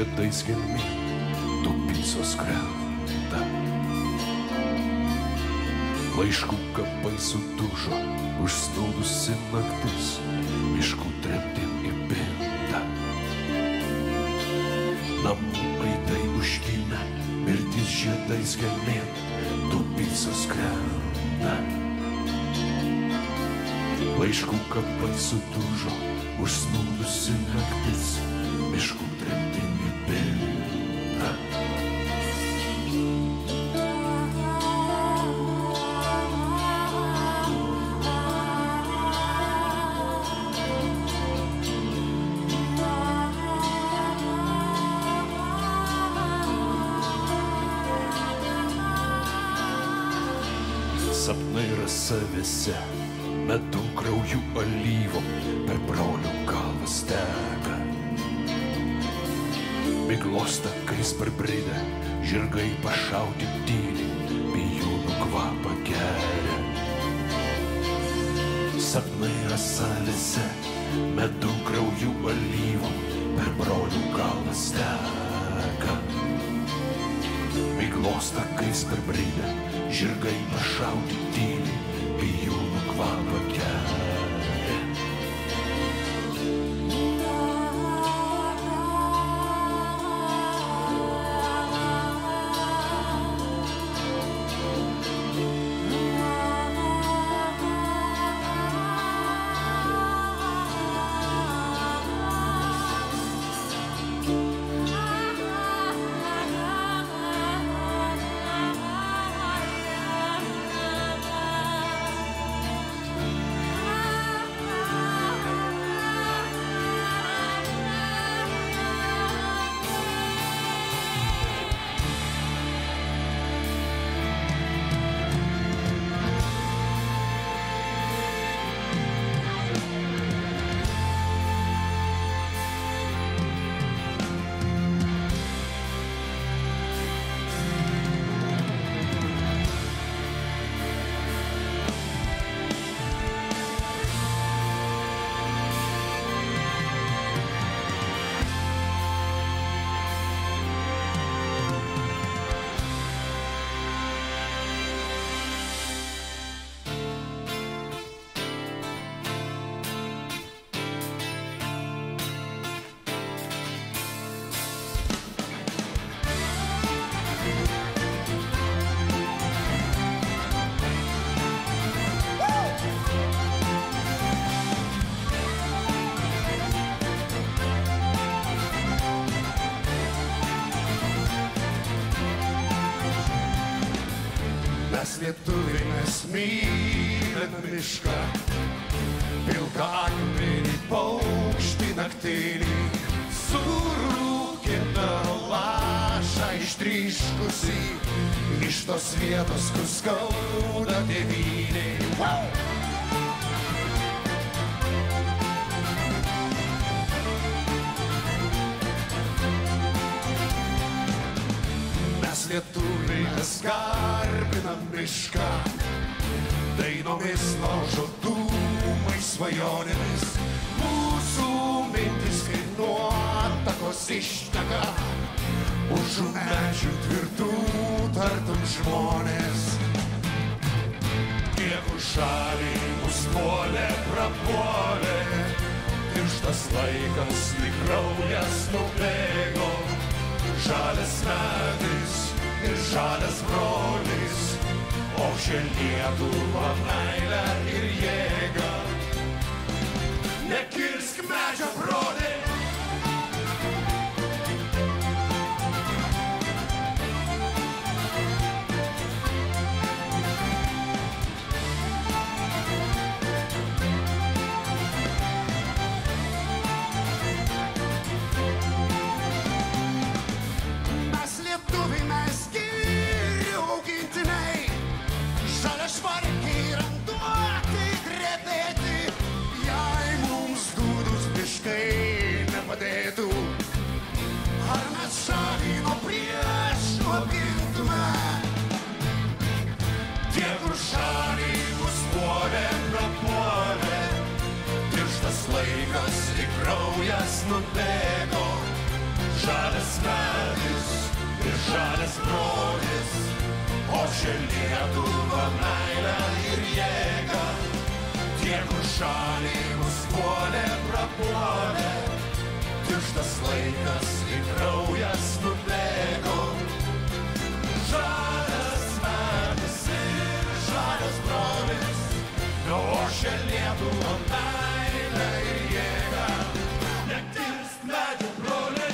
žiedais gelmė, Tupicos krenta. Laiškų kapai sudužo, užsnūdusi naktis, miškų tremtin įpinta. Namų aidai užgimę, mirtis žiedais gelmėn, Tupicos krenta. Laiškų kapai sudužo, užsnūdusi naktis, miškų tremtin įpinta. Sapnai rasavėse, medum krauju alyvom, per brolių galvas teka. Miglos takais parbridę, žirgai pašauti tyliai, bijūnų kvapą geria. Sapnai rasavėse, medum krauju alyvom, per brolių galvas teka. Miglos takais parbridę, žirgai pašauti tyliai, bijūnų kvapą geria. Mes lietuviai, mes mylim mišką, pilką akmenį paukštį naktinį, surūkintą lašą ištryškusį, iš tos vietos, kur skauda tėvynei. Wow! Lietuviai mes garbinam mišką, dainomis, nuožodumais, svajonėmis. Mūsų mintis kaip nuotakos išteka, už medžių tvirtų tartum žmonės. Kiek už šalį mus puolė, prapuolė, tirštas laikas, lyg kraujas nubėgo. Žalias medis ir žalias brolis, o čia Lietuva meilę ir jėgą. Nekirsk medžio, broli! Ar mes šalį nuo priešų apgintume? Tie, kur šalį mus puolė, prapuolė, tirštas laikas, lyg kraujas nubėgo. Žalias žalias brolis, o čia Lietuva meilę ir jėgą. Tie, kur šalį mus puolė, prapuolė, tirštas laikas į kraujas nubėgo. Žalias medis ir žalias brolis, o čia Lietuva meilę ir jėgą. Nekirst medžių broliai.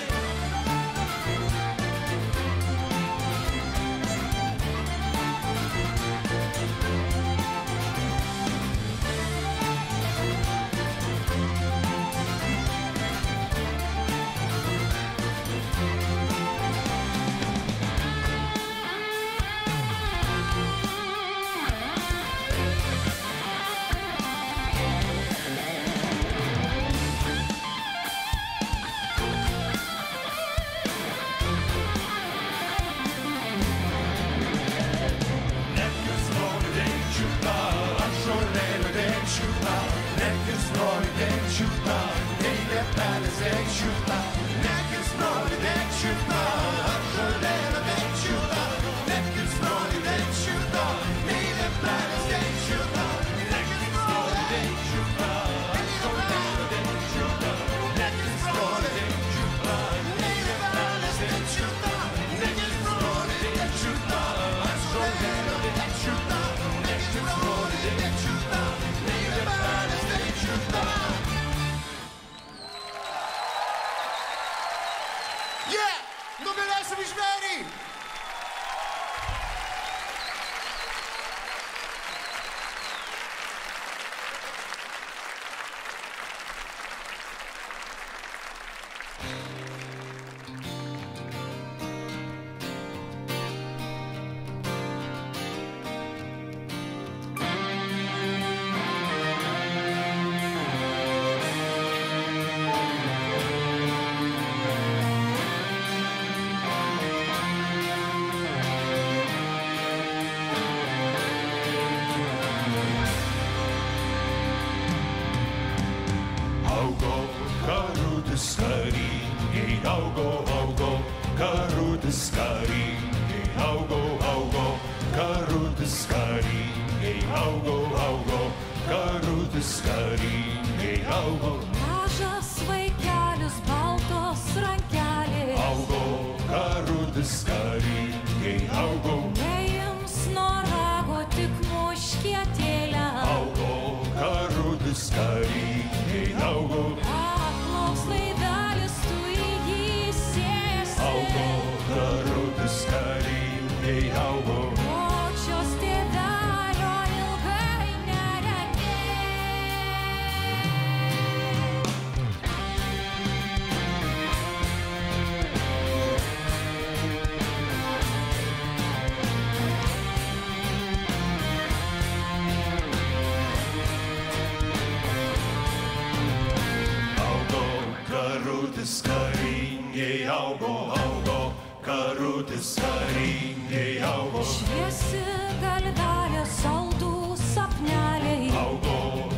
Šviesi galvelė, saldūs sapneliai. Augo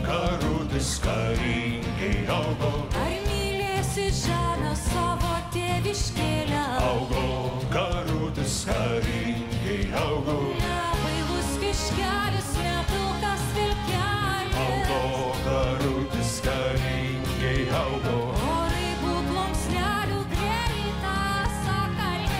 karutis karingai, augo. Ar mylėsi žemę savo tėviškėlę? Augo karutis karingai, augo. Nebailus kiškelis, nepilkas vilkelis. Augo karutis karingai, augo. Orai būklomslelių greitą sakalė.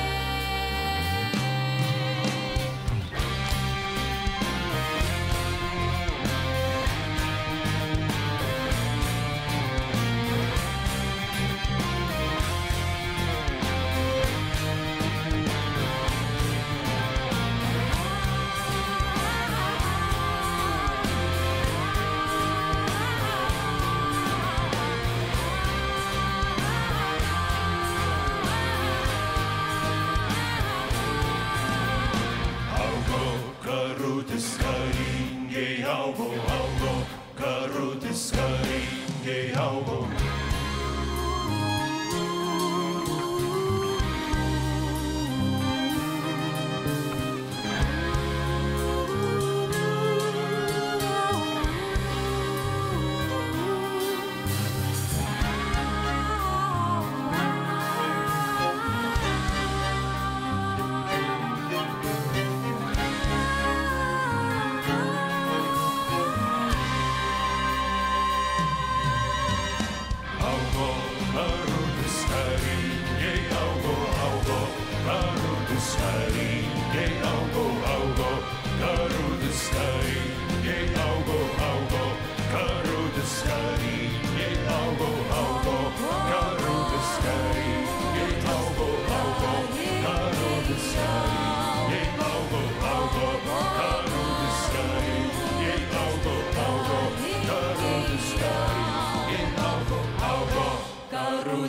Augo, augo, karutis karingai augo.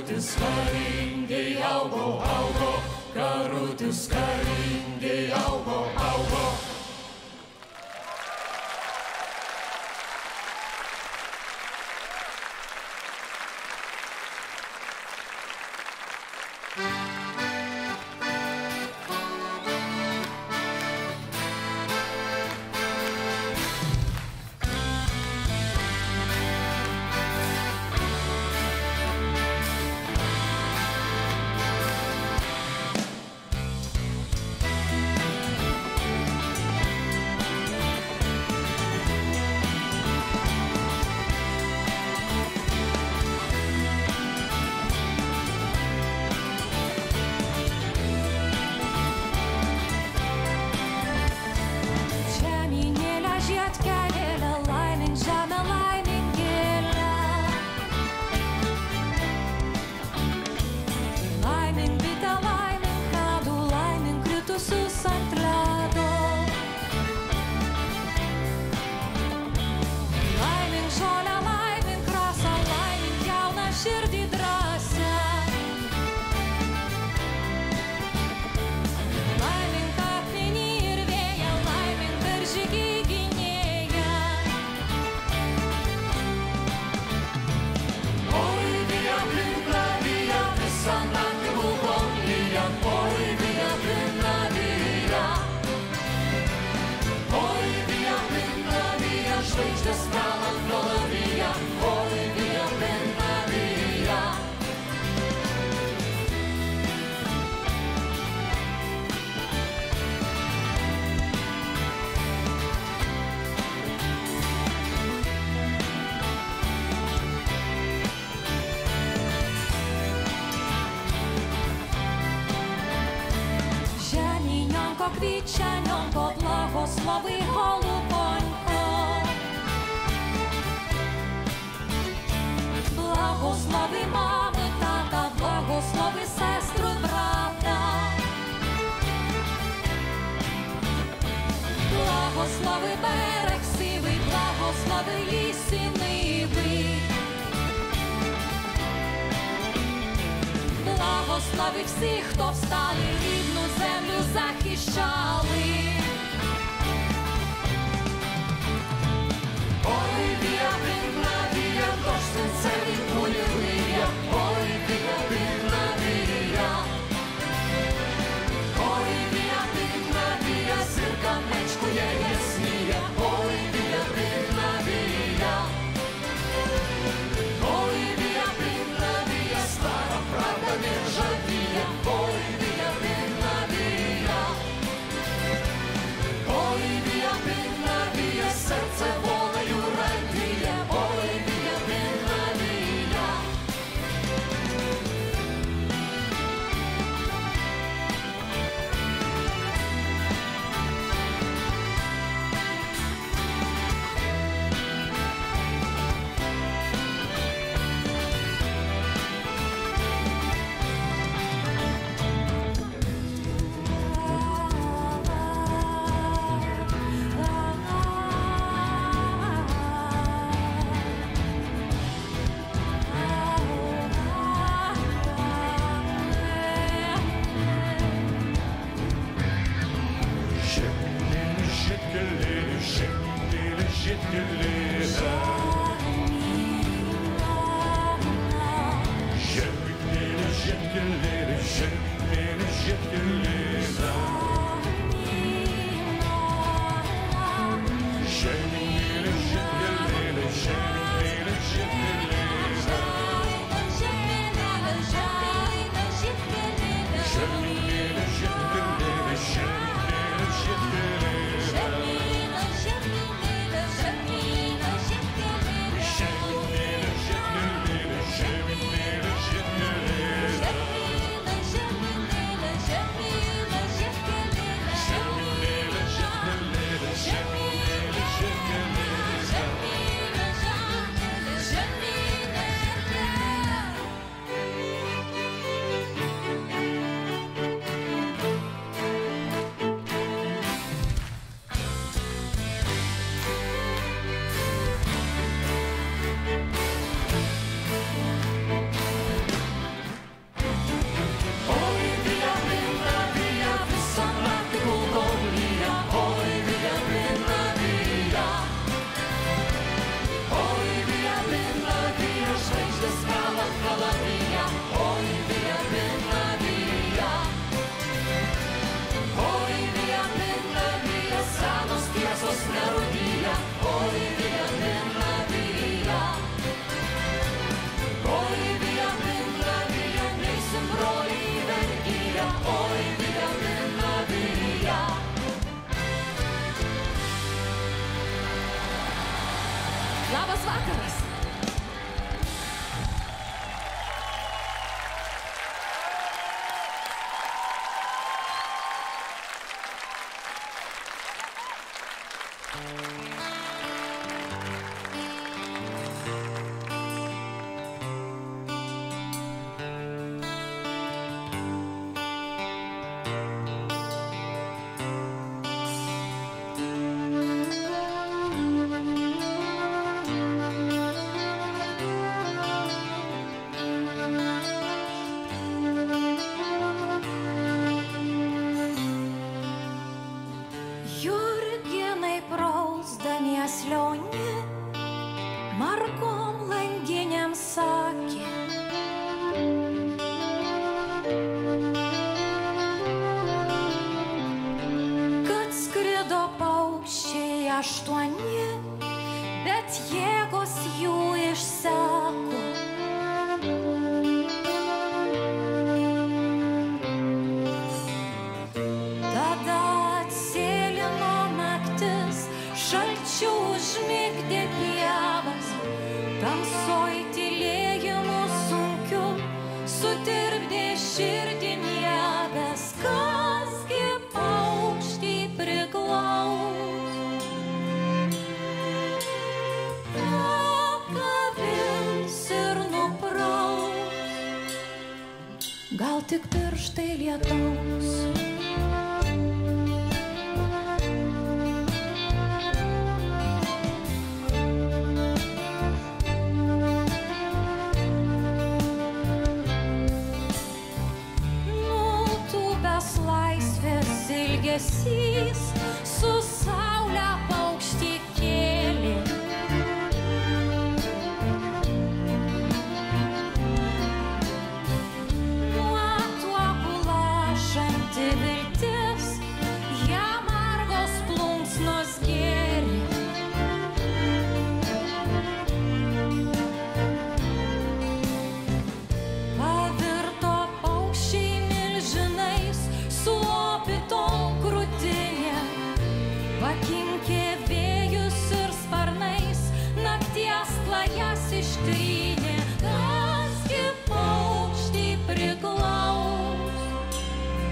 karutis karingiai augo, augo, karutis karingiai augo, augo. Квітчаненько, благослови голубонько, благослови мами, тата, благослови сестру, брата, благослови берег сивий, благослови ліс і ниви, благослови всіх, хто встали, рідну землю захищали. Ой, вія, вінна, вія, дощ сенцеві кулі вия. Ой, вія, вінна, вія. Ой, вія, вінна, вія, зірка мечкує ясніє. Ой, вія, вінна, вія. Ой, вія, вінна, вія, стара правда не ржавіє. Ой, вія, вінна, вія. vakaras. Jurginai prausdami aslionį, margom langiniam sakė. Kad skrido paukščiai 8, bet jėgos jų išseko. Tada atsėlino naktis, šalčiu užmigdė pievas, tamsoj tylėjimu sunkiu sutirpdė širdį miegas. Kasgi paukštį priglaus, pakabins ir nupraus, gal tik pirštai lietaus. Laisvės ilgesys su saule paukštį kėlė. Nuo tuopų lašanti viltis, jam margos plunksnos gėrė. Pavirto paukščiai milžinais, sulopytom krūtinėm, pakinkė vėjus ir sparnais, nakties klajas ištrynė. Kasgi paukštį priglaus,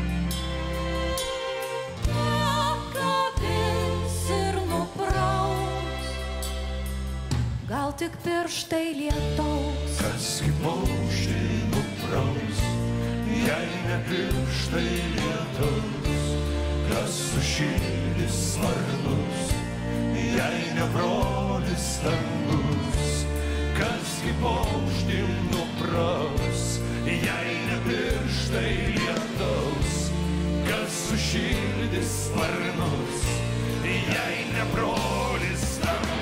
pakabins ir nupraus, gal tik pirštai lietaus. Kasgi paukštį nupraus, jei ne pirštai lietaus, kas sušildys sparnus, jei ne brolis dangus. Kasgi paukštį nupraus, jei ne pirštai lietaus, kas sušildys sparnus, jei ne brolis dangus.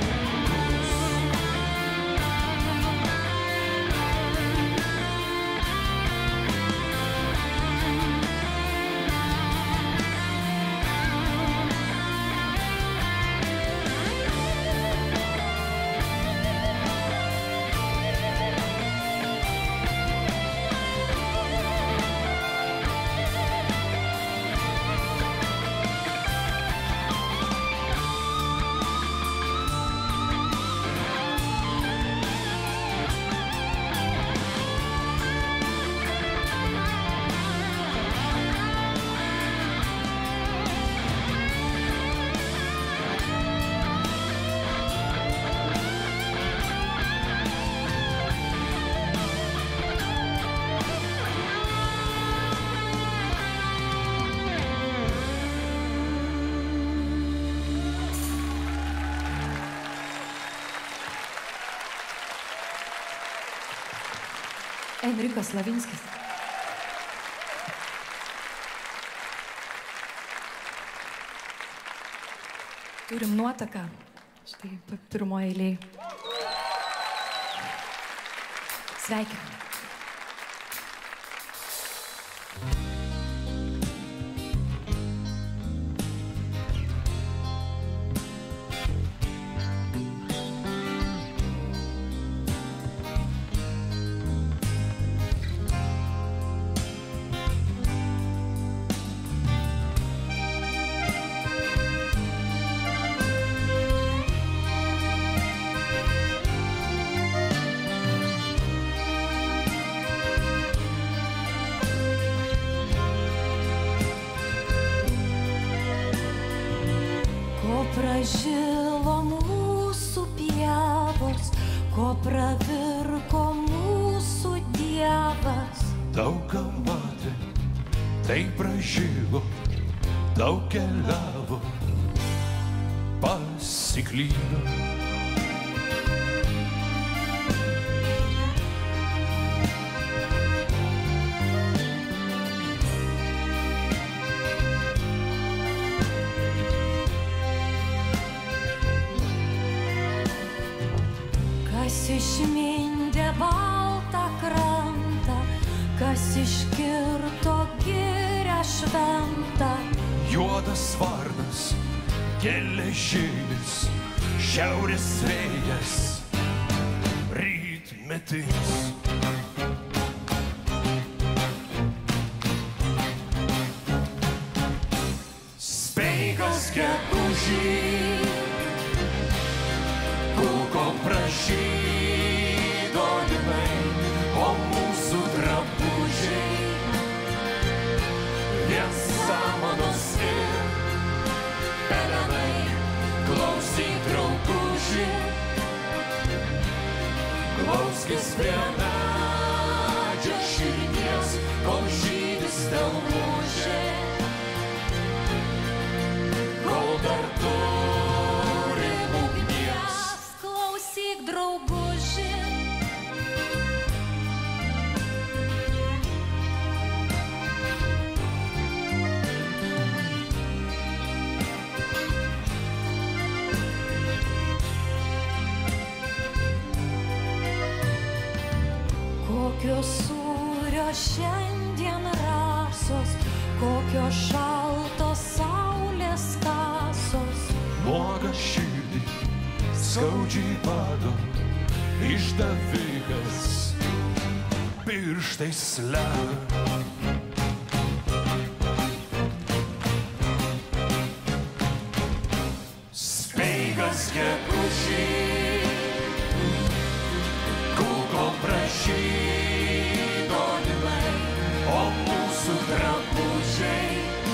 Enrikas Lavinskis. Turim nuotaką. Štai pirmoje eilėje. Sveikinu. pražilo mūsų pievos, ko pravirko mūsų Dievas. Daug ką matė, tai pražilo, daug keliavo, pasiklydo. Kas išmindė baltą krantą, kas iškirto girią šventą. Juodas varnas, geležinis, šiaurės vėjas, rytmetis. Speigas gegužį, kūko pražydo linai, o mūsų drabužiai vien samanos ir pelenai. Klausyk, drauguži, glauskis prie medžio širdies, kol žydis stelmužė, kol dar turim ugnies. Klausyk, drauguži, kokios sūrio šiandien rasos, kokios šaltos saulės kasos. Nuoga širdį skaudžiai bado, išdavikas pirštais slepia. Speigas gegužį, kūko pražydo linai, o mūsų drabužiai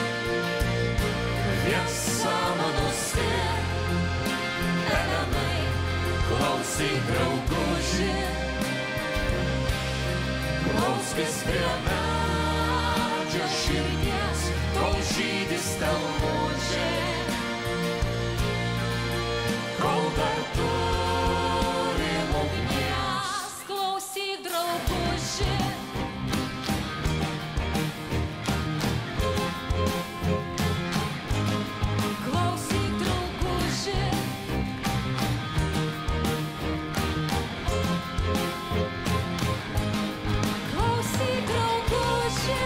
vien samanos ir pelenai. Klausyk, drauguži, glauskis prie medžio širdies, kol žydis stelmužė, kol dar turim ugnies. Klausyk, drauguži, klausyk, drauguži, klausyk, drauguži.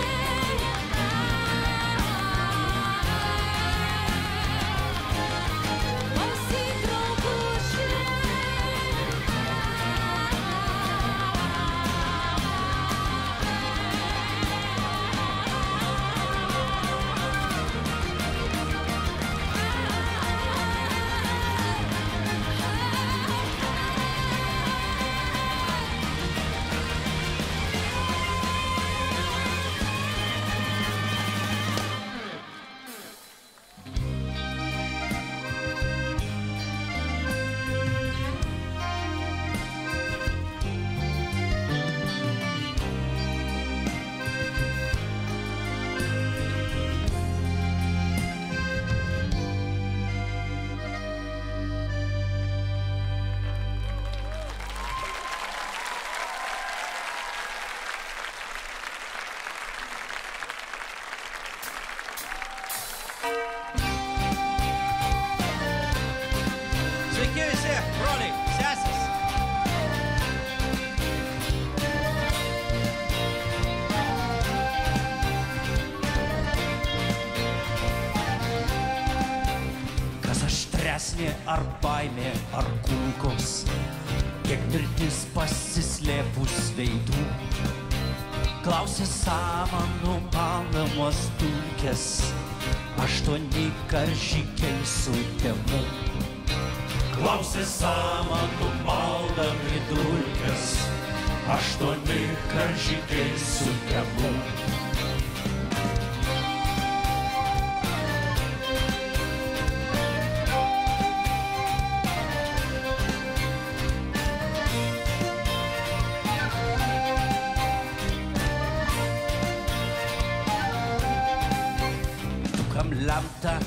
Klausyk, drauguži. Sveiki visi, broliai, sesės. Kas aštresnė ar baimė ar kulkos, kiek mirtis pasislėpus veidų. Klausė samanų malamos dulkės, 8 karžikiai su tėvu. Klausė samanų maldami dulkes, 8 karžikiai su tėvu.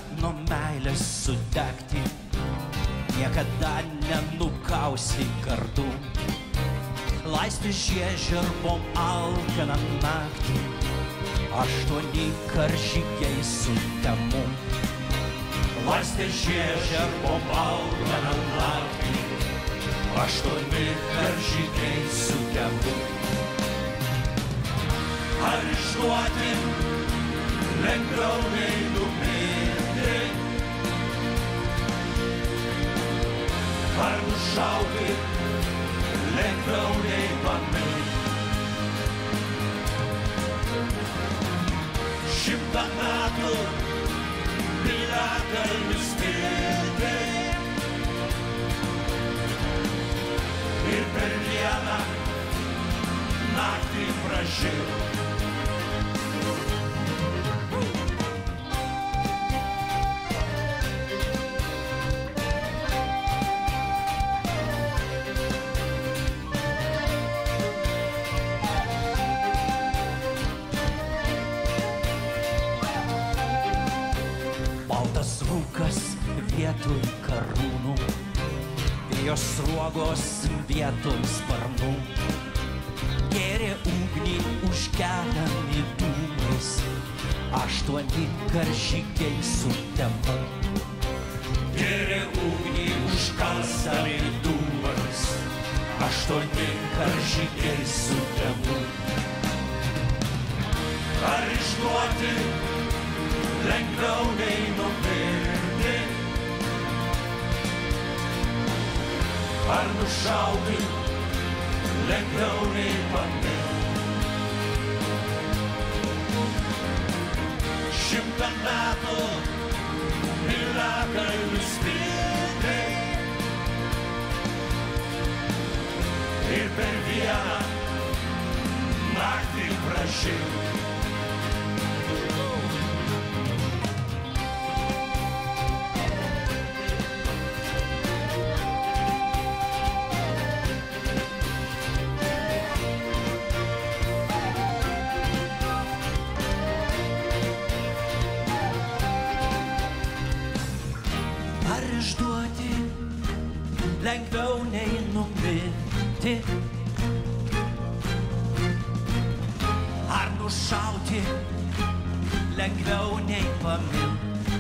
nuo meilės sudegti, niekada nenukausi kartu. Laisvi žiežirbom alkaną naktį, 8 karžygiai sutemu. Laisvi žiežirbom alkaną naktį, 8 karžygiai sutemu. Ar išduoti lengviau nei numirti, ar nušauti lengviau nei pamilti. 100 metų piliakalnis pilti ir per vieną naktį pražilti. Rūkas vietoj karūnų, vėjo sruogos vietoj sparnų, gėrė ugnį užkedami dūmais, 8 karžygiai sutemu. Gėrė ugnį užkasami dūmais, 8 karžygiai sutemu. Ar išduoti lengviau nei numirti, ar nušauti lengviau nei pamilti. 100 metų piliakalnis pilti ir per vieną naktį pražilti. Išduoti lengviau nei numirti, ar nušauti lengviau nei pamilti.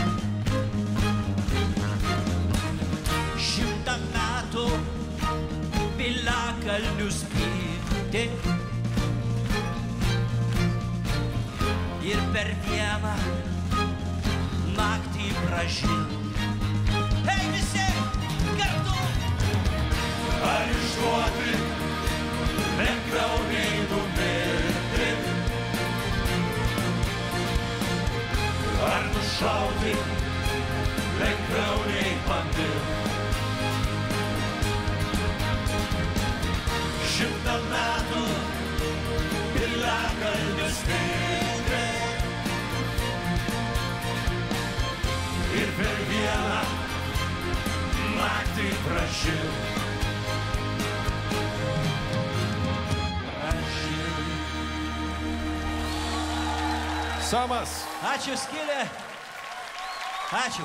100 metų piliakalnius pilti ir per vieną naktį pražilti. Ar išduoti lengviau nei numirti, ar nušauti lengviau nei pamilti. 100 metų piliakalnis pilti ir per vieną naktį pražilti. Samas. Ačiū, Skylė. Ačiū.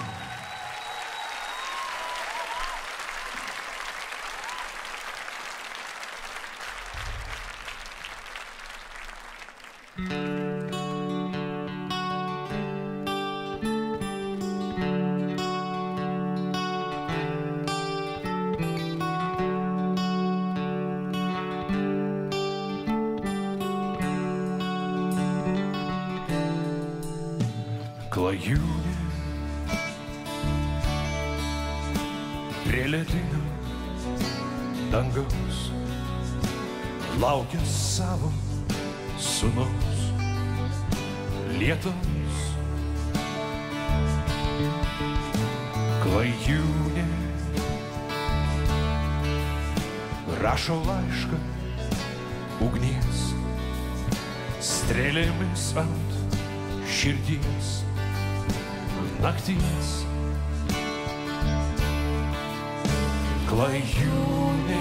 Klajūnė prie ledinio dangaus laukia savo sūnaus lietaus. Klajūnė rašo laišką ugnies, strėlėmis ant širdies nakties. Klajūnė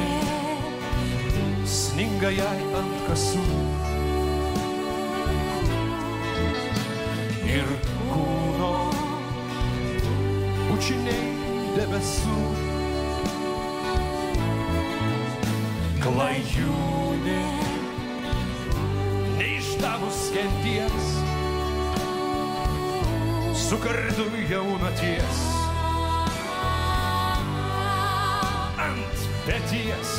sninga jai ant kasų ir kūno bučiniai debesų. Klajūnė, neištavus kenties, su kardu jaunaties ant peties.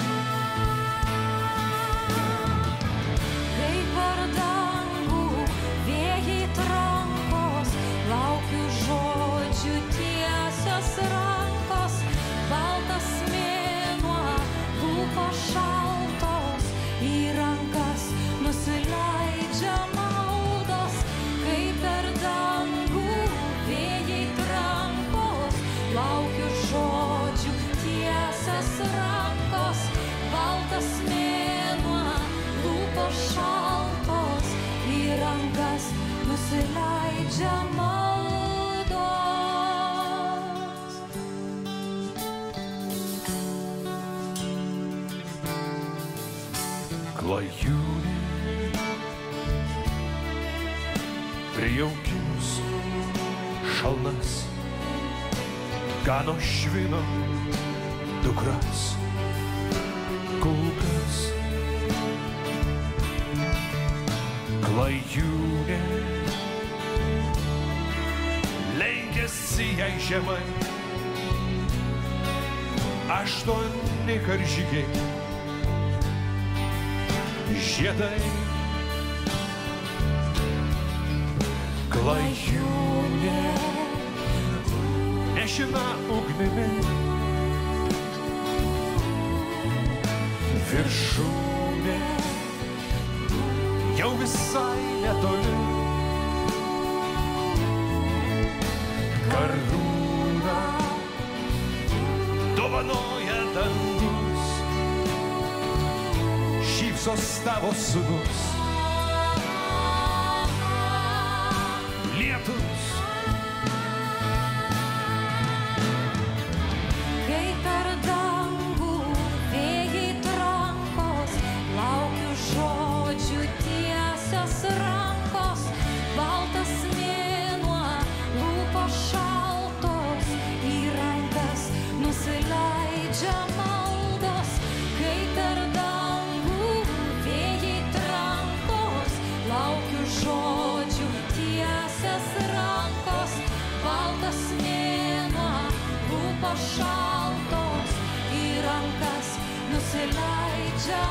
Kai per dangų vėjai trankos, laukiu žodžių tiesios rankos, baltas mėnuo, lūpos šaltos, į rankas nusileidžia maldos. Kai per dangų vėjai trankos, laukiu žodžių tiesios rankos, baltas mėnuo, lūpos šaltos, į rankas nusileidžia maldos. Klajūnė, prijaukinus šalnas, gano švino dukras, kulkas. Klajūnė, lenkėsi jai žemai, aštuoni karžygiai, žiedai. Klajūnė, nešina ugnimi, viršūnė jau visai netoli. Karūną dovanoja dangus, šypsos tavo sūnus. Lietus, Kai per dangų vėjai trankos, laukiu žodžių tiesios rankos, baltas mėnuo, lūpos šaltos, į rankas nusileidžia maldos. Kai per dangų vėjai trankos, laukiu žodžių tiesios rankos, baltas mėnuo, lūpos šaltos, į rankas nusileidžia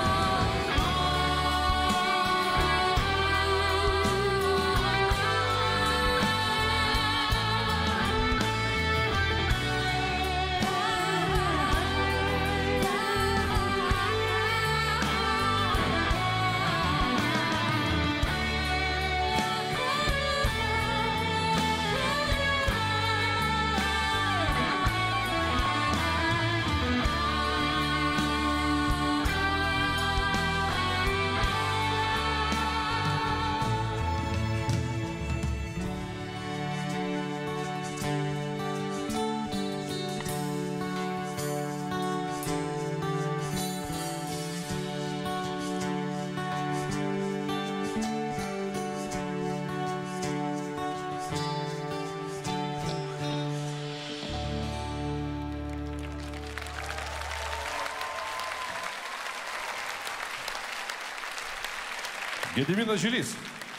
Gediminas Žilys.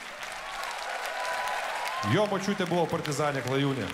Jo močiutė buvo partizanė Klajūnė.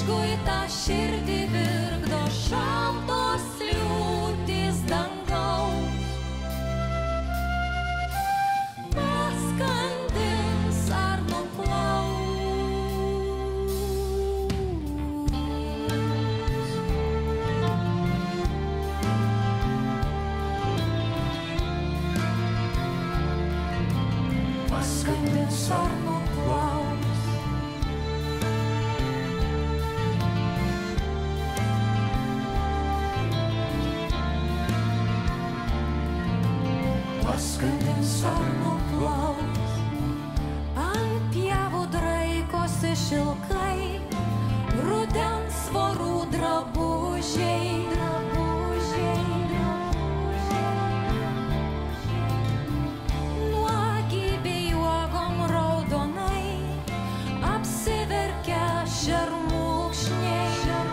paskui tą širdį virkdo šaltos liūtys dangaus. Paskandins ar nuplaus. Paskandins ar nuplaus. Paskandins ar nuplaus. Ant pievų draikosi šilkai, rudens vorų drabužiai. Nuogybė juogom raudonai apsiverkia šermukšniai.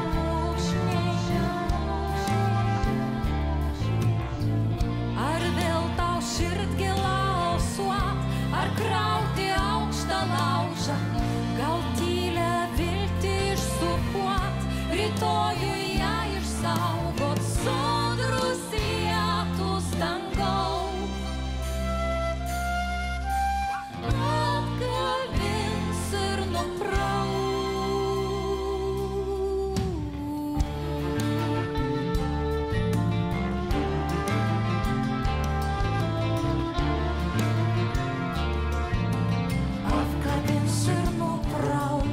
Ar vėl tau širdgėla alsuot, ar krauti aukštą laužą, gal tylę viltį išsupuot, rytojui ją išsaugot sodrus lietus dangaus. Atgavins ir nupraus. Apkabins ir nupraus.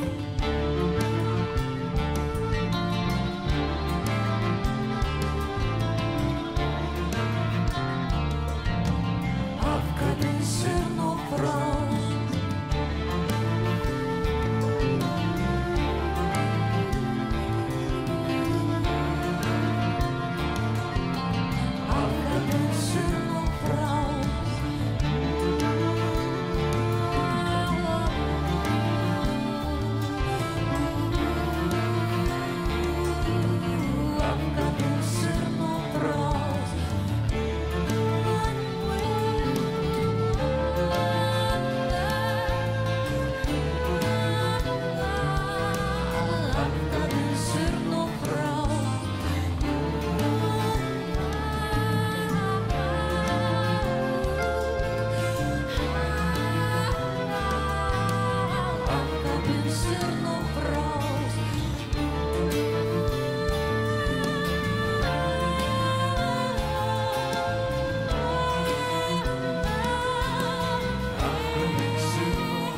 Apkabins ir nupraus. Apkabins ir nupraus. Apkabins ir nupraus. Apkabins ir nupraus. Apkabins ir nupraus. Apkabins ir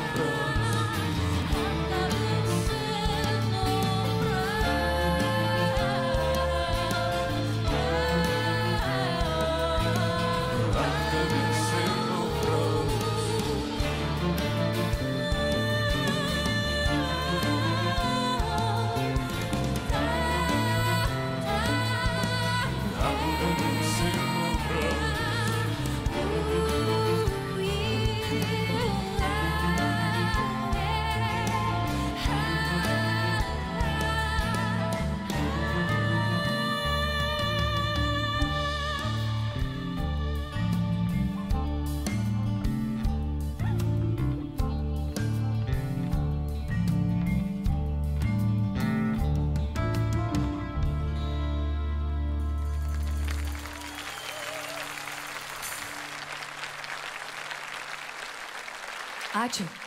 Ačiū.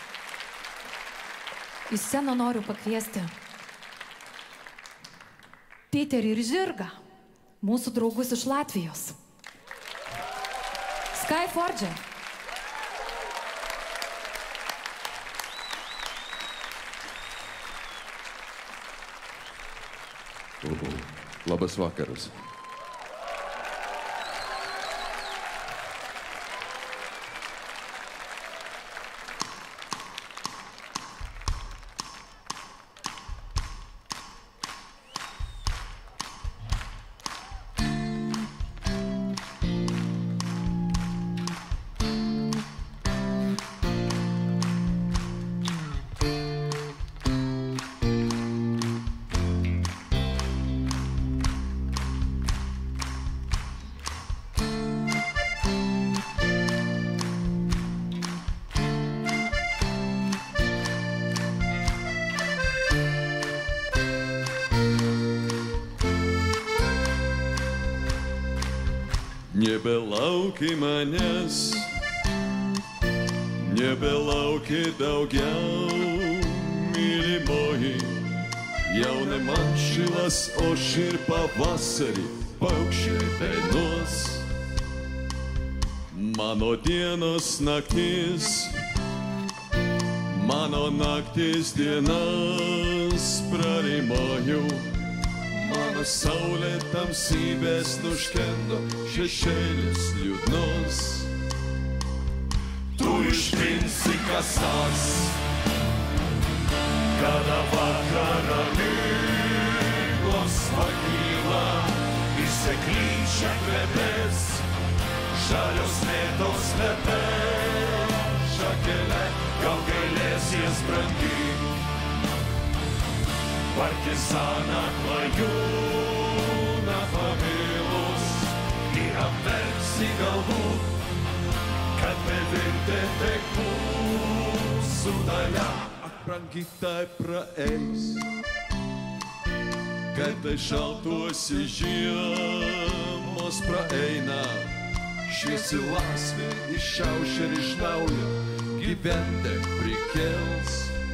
Į sceną noriu pakviesti Piterį ir Žirgą, mūsų draugus iš Latvijos. Skyforge. Labas vakaras. Nebelauki manęs, nebelauki daugiau, mylimoji. Jauna man šilas, o šir pavasarį paukščiai dainuos. Mano dienos naktis, mano naktis dienas prarimojau. Mano saulė tamsybės nuškendo, šešėlis liūdnos. Tu ištrinsi kas nors, kada vakarą miglos pakyla, išseklyčia kvepės, žalios mėtos lepe, šakelė, gal gailėsies brangi. Partizaną klajūną pamilus ir apverksi galbūt, kad bevirtė tik mūsų dalia. Brangi tai praeis, kad tai šaltuosi žiemos praeina. Šviesi laisvė išaušia ir iš naujo gyventi prikels.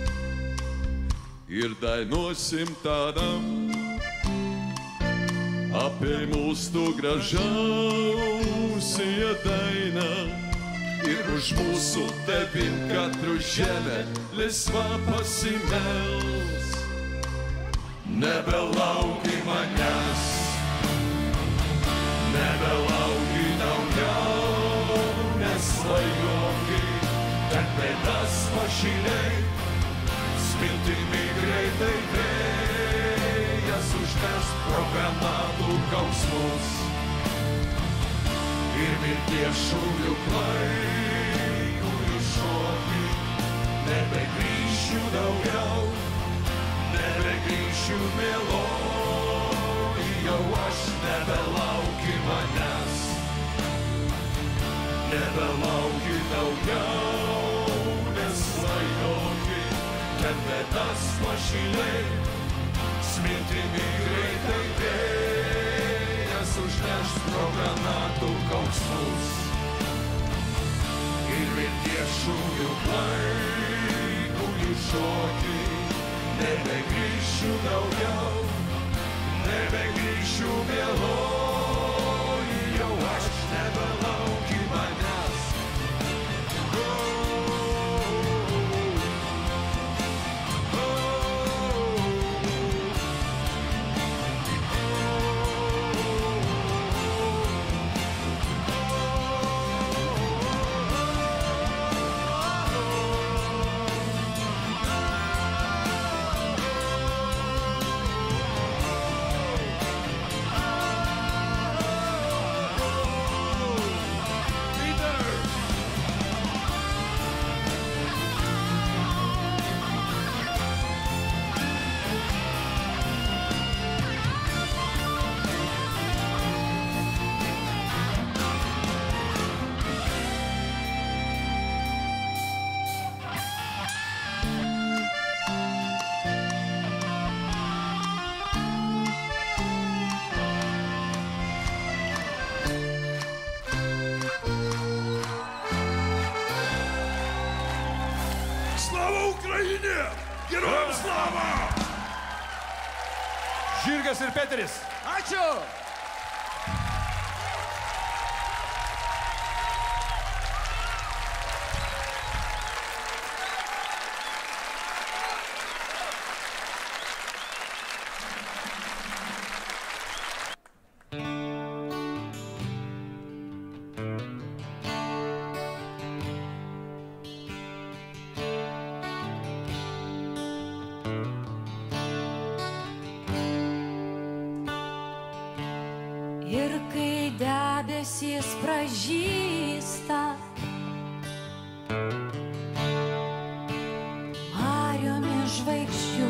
Ir dainuosim tada apie mūsų gražiausią dainą. Ir už mūsų tebim katru žemę laisva pasimels. Nebelauki manęs, nebelauki daugiau, nesvajoki, kad bėdas pašiliai, smiltimi greitai vėjas užmes pro granatų kausmus. Ir mirties šūvių klaidų šokį, nebegrįšiu daugiau, nebegrįšiu mieloji, jau aš nebelauki manęs, nebelauki daugiau, nesvajoki, kad bėdas pašiliai, smiltimi greitai vėjas užneš pro granatų kausmus. Ir mirties šūvių klaidų šokį, nebegrįšiu daugiau, nebegrįšiu mieloji, jau aš nebelauki manęs. Geruojam slava! Žirgas ir Peteris. Ačiū! Ir kai debesys pražysta, mariomis žvaigždžių,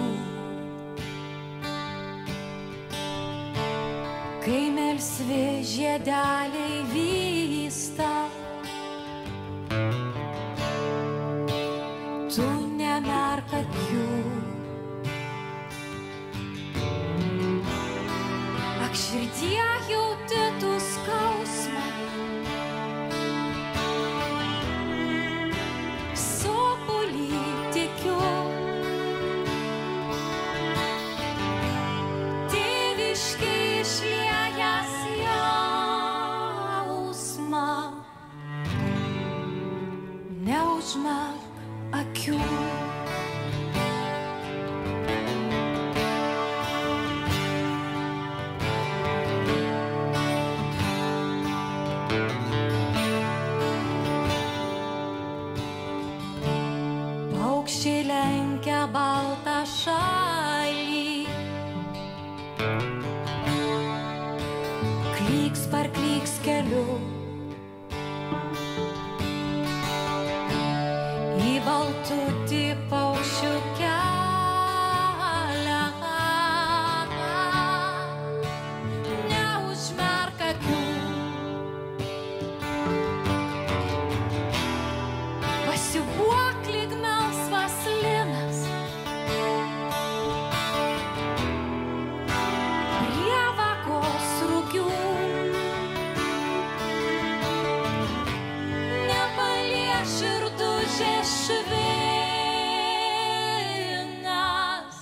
kai melsvi žiedeliai vysta, tu nemerk akių. Ak širdie jauti tu skausmą, Paukščiai lenkia baltą šalį, klyks parklyks keliu, į baltutį paukščių kelią. Neužmerk akių, pasibuok lyg melsvas linas, prie vagos rugių. Nepalies širdužės švinas,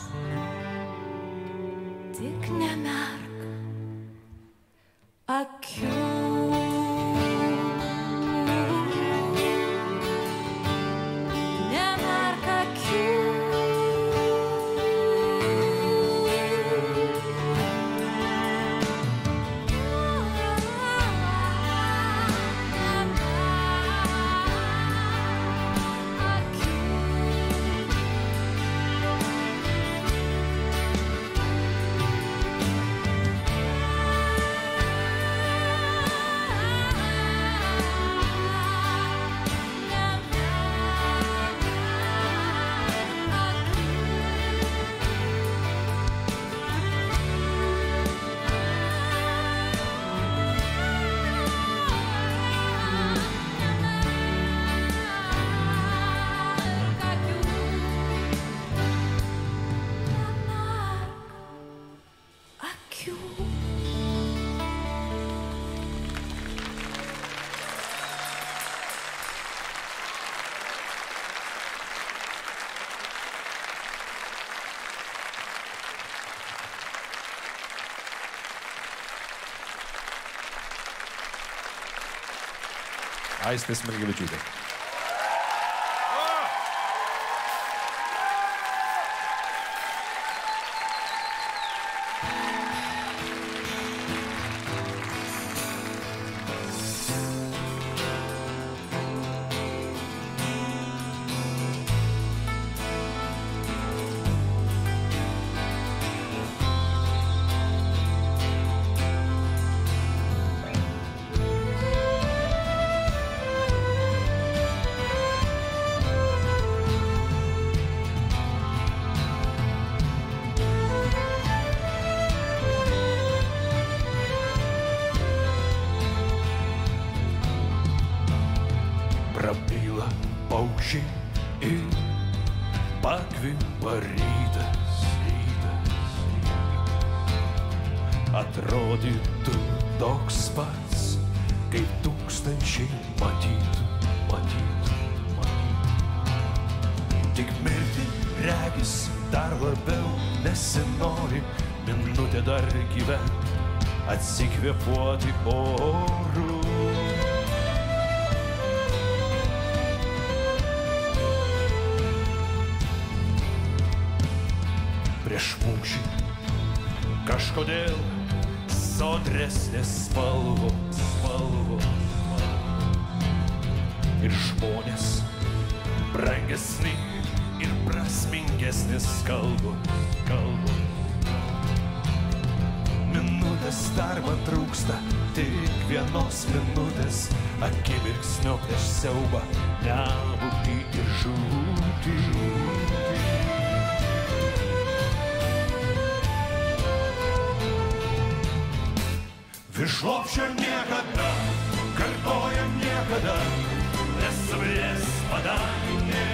tik nemerk akių. Nemerk akių. Aistė Smilgevičiūtė. Prabyla paukščiai ir pakvimpa rytas. Atrodytų toks pats, kaip tūkstančiai matytų. Tik mirti regis dar labiau nesinori, minutė dar gyvent, atsikvėpuoti oru. Prieš mūšį kažkodėl sodresnės spalvos. Ir žmonės brangesni ir prasmingesnis kalbos. Minutės dar man trūksta, tik vienos minutės, akimirksnio prieš siaubą, nebūtį ir žūtį. Virš lopšio niekada, kartojam niekada, nesublės padangė.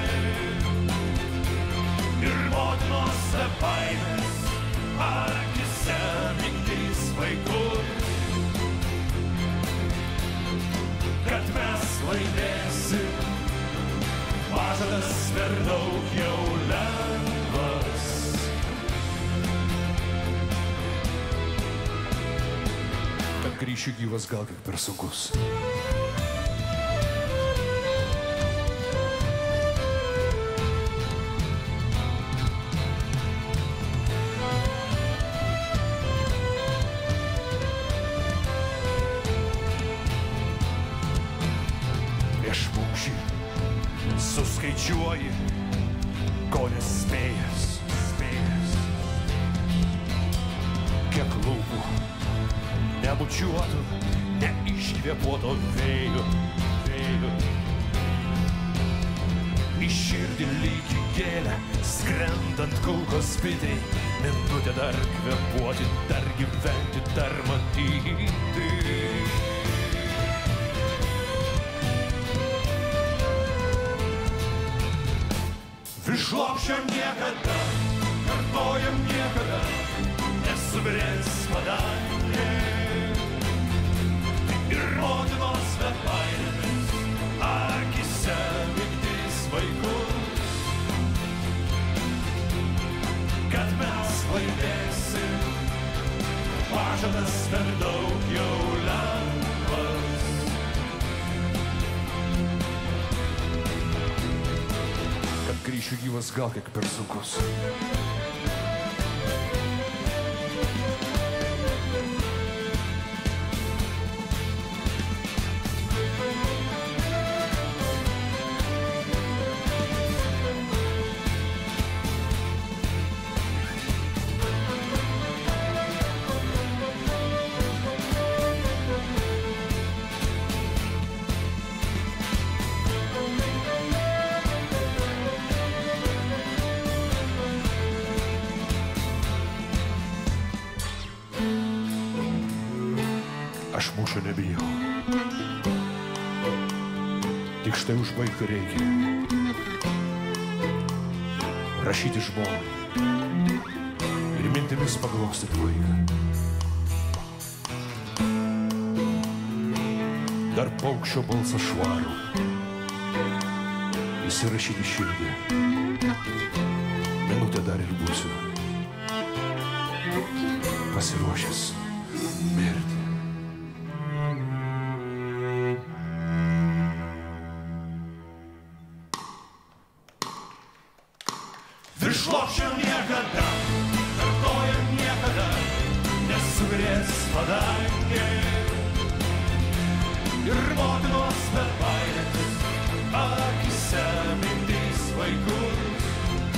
Ir motinos baimės akise migdys vaikus, kad mes laimėsim, pažadas per daug jau lengvas. Kad grįšiu gyvas gal kiek per sunkus. važiuoji, ko nespėjęs. Kiek lūpų nebučiuotų, neiškvėpuoto vėjo. Į širdį lyg į gėlę, skrendant kulkos bitei, minutę dar kvėpuoti, dar gyventi, dar matyti. Viršlopščio niekada, kartojam niekada, nesubrės padangė. Ir motinos be baimės, akise migdys vaikus, kad mes laimėsim, pažadas per daug jau lengvas. Kad grįšiu gyvas gal kiek per sunkus. Aš mūšio nebijau. Tik štai užbaigti reikia. Rašyti žmogui ir mintimis paglostyti vaiką. Dar paukščio balsą švarų įsirašyti širdį. Minutę dar ir būsiu pasiruošęs mirti. Viršlopščio niekada, kartojam niekada, nesugrės padangė. Ir motinos be baimės, akise migdys vaikus,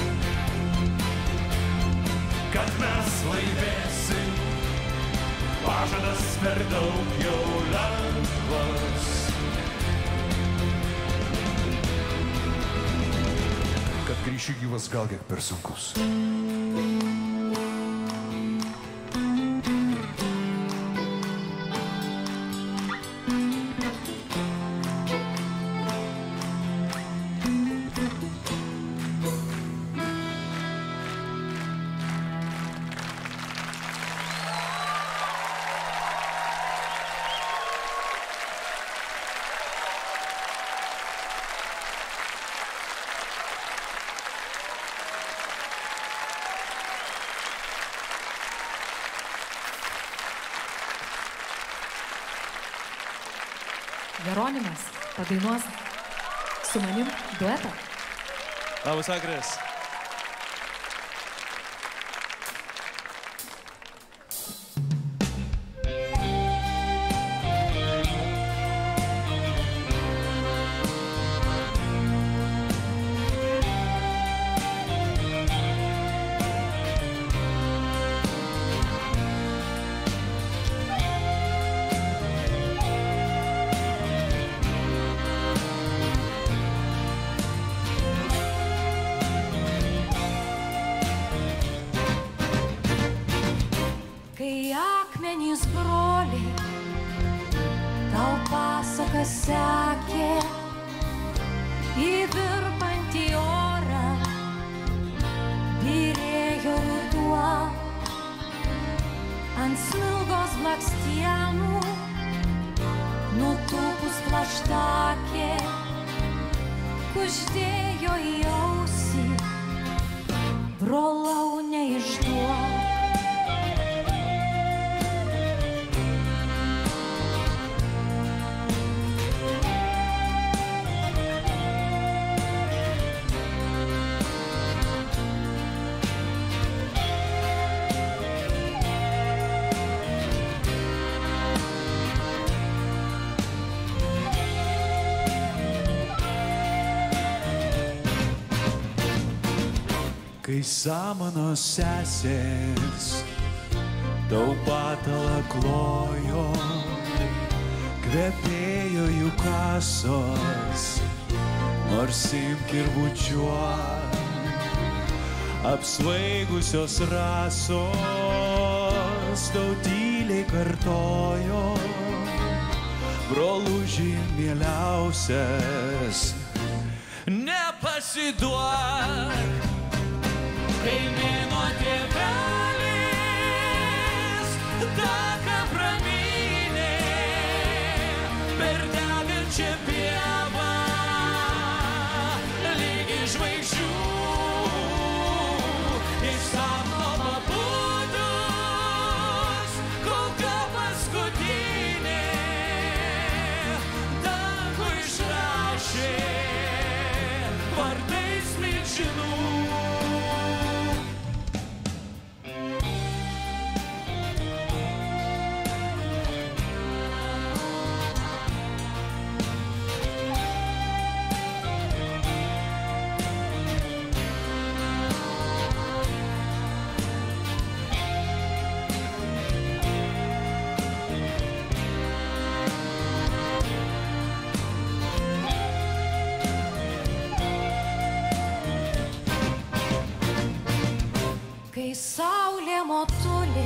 kad mes laimėsim, pažadas per daug jau lengvas. Kad grįšiu gyvas gal kiek per sunkus. Jeronimas padainuos su manim duetą. Labas vakaras. Kai akmenys broliai tau pasaką sekė į virpantį orą, byrėjo ruduo ant smilgos blakstienų, nutūpus plaštakė kuždėjo į ausį, brolau neišduok. Kai samanos sesės tau patalą klojo, kvepėjo jų kasos, nors imk ir bučiuok. Apsvaigusios rasos tau tyliai kartojo, broluži mieliausias, nepasiduok. Kai mėnuo tėvelis taką pramynė per degančią pievą, lygi žvaigždžių iš sapno pabudus, kulka paskutinė dangų išrašė vardais milžinų. Kai saulė motulė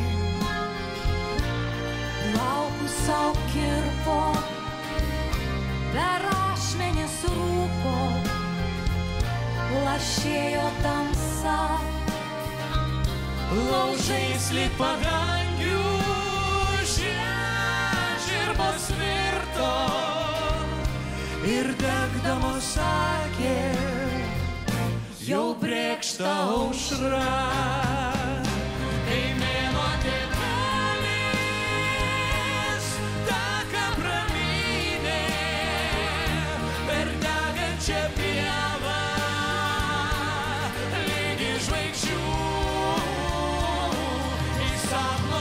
laukus sau kirpo, per ašmenis rūko lašėjo tamsa, Laužais lyg padangių žiežirbos virto Ir degdamos sakė, jau brėkšta aušra. Kai mėnuo tėvelis taką pramynė per degančią pievą, lygi žvaigždžių iš sapno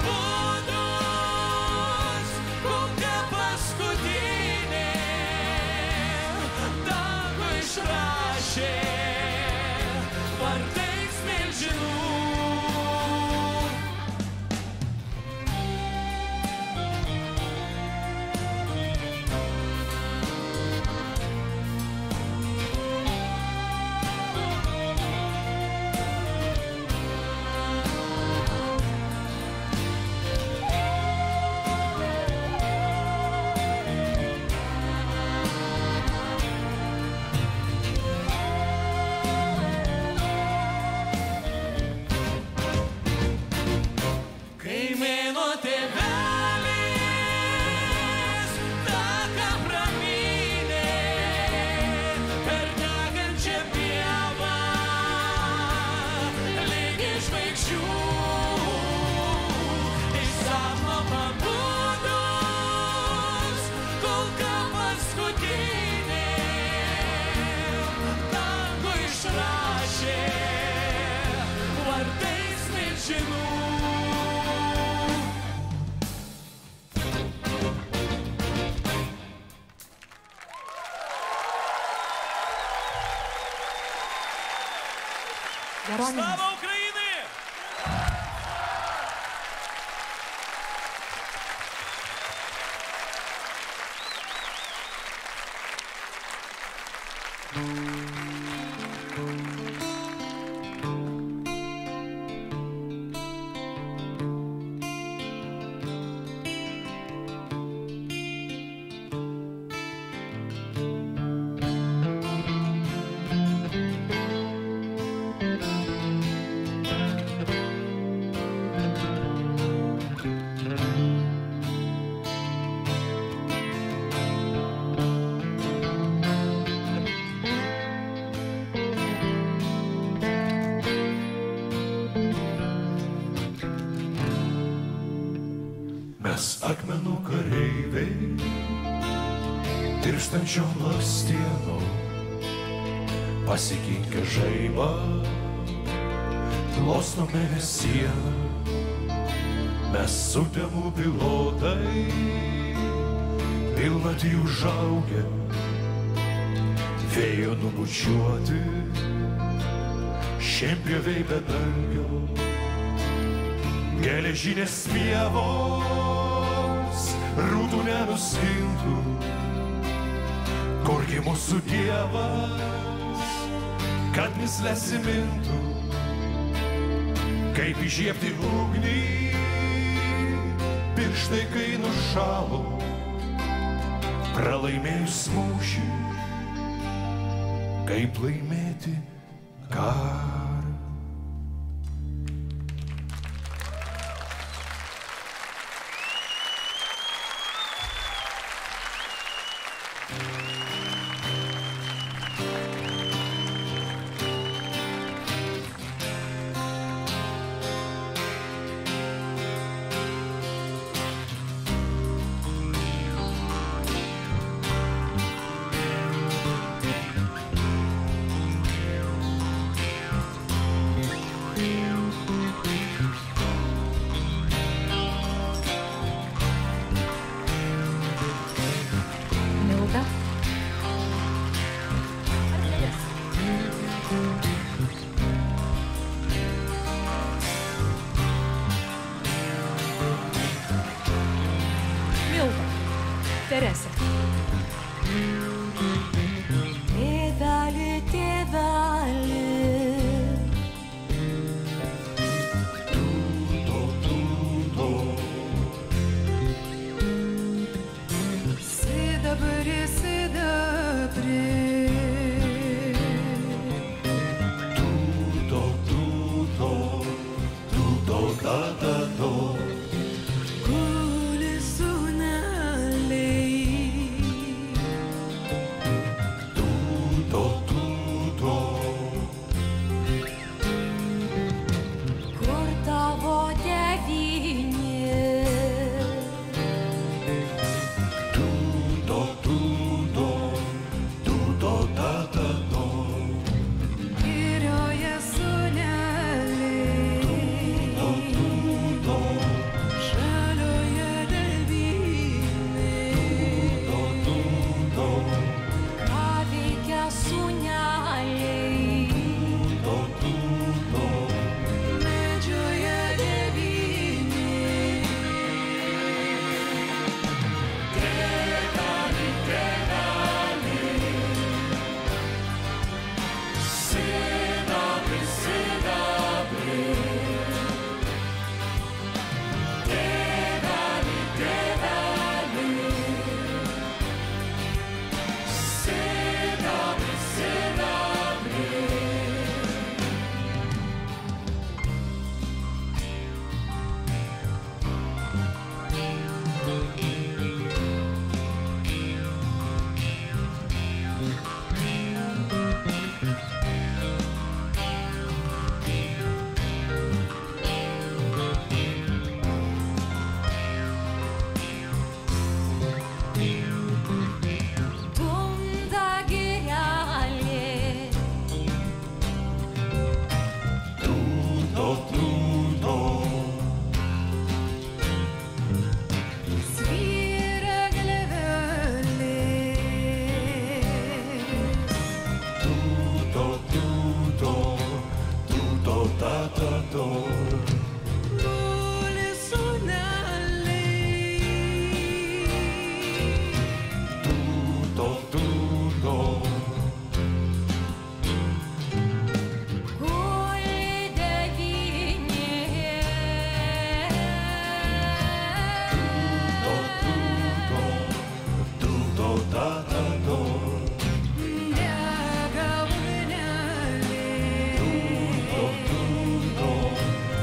prabudus, kulka paskutinė dangų išrašė vardais milžinų. Kai mėnuo tėvelis taką pramynė per degančią pievą, lygi žvaigždžių iš sapno pabudus, kulka paskutinė dangų išrašė vardais milžinų. Jeronimas. Slava Ukrainai! mes akmenų kareiviai, tirštančiom blakstienom, pasikinkę žaibą, glostome sieną. Mes sutemų pilotai, pilnatį užaugę, vėjo nubučiuoti, Šienpjoviai be dangio, geležinės pievos, rūtų nenuskintų, kurgi mūsų Dievas, kad misles įmintų, kaip įžiebti ugnį, pirštai kai nušalo, pralaimėjus mūšį, kaip laimėti karą. Teresė. Tėveli, tėveli, sidabri, sidabri, guli sūneliai. Kur tavo tėvynė? Girioje sūneliai, žalioje delvynai. Ką veikia sūneliai? Medžioje tėvynai. Tėveli, tėveli, sidabri, sidabri. Tėveli, tėveli, sidabri, sidabri. Tunda girelė, svyra glevelės. Guli sūneliai. Guli devynė. Dega ugnelė.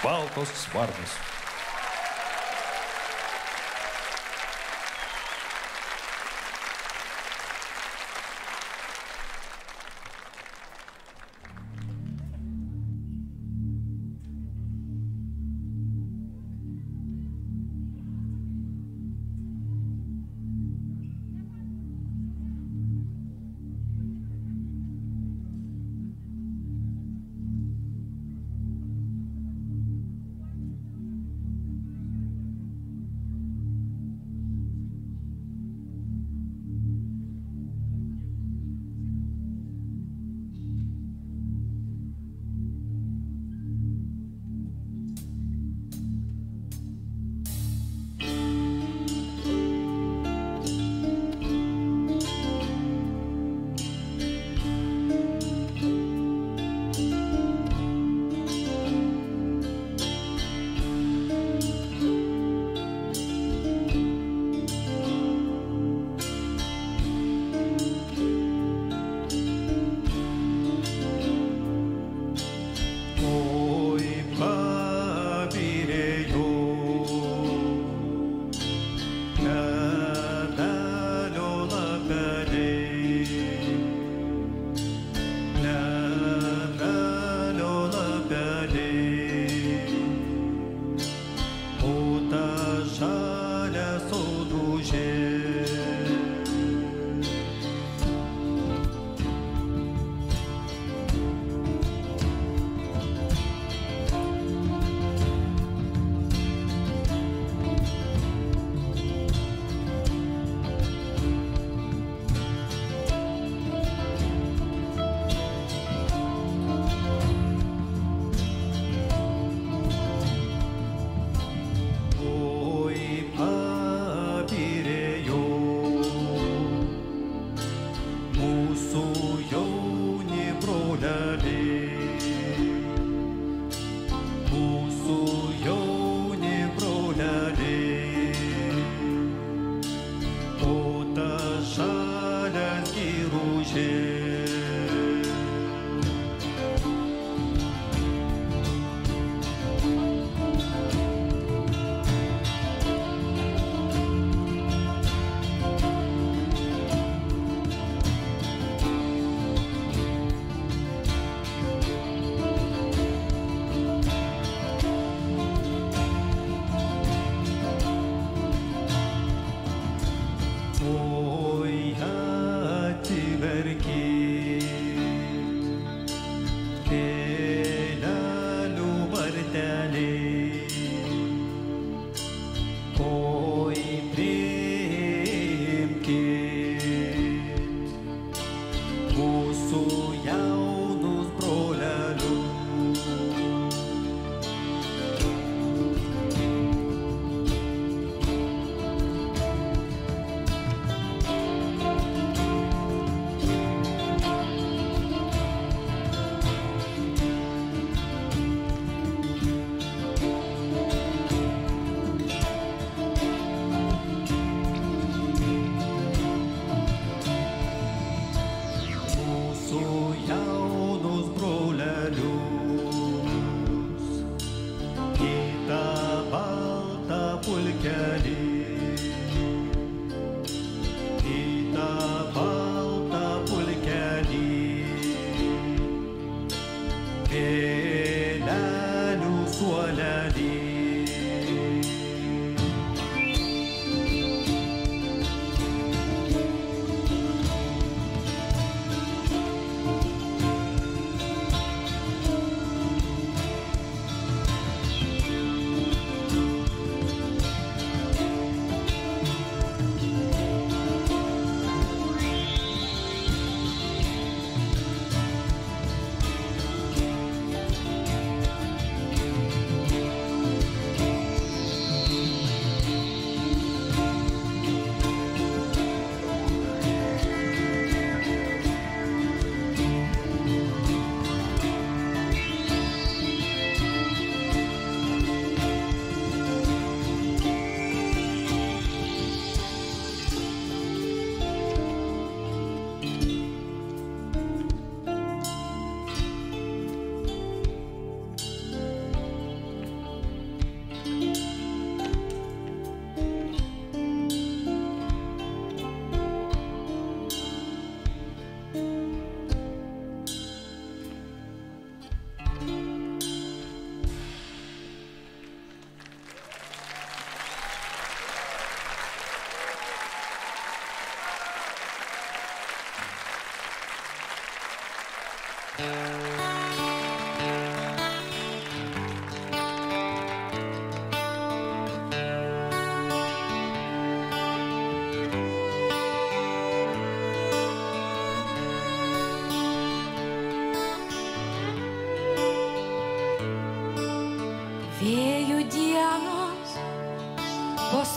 baltos varnos.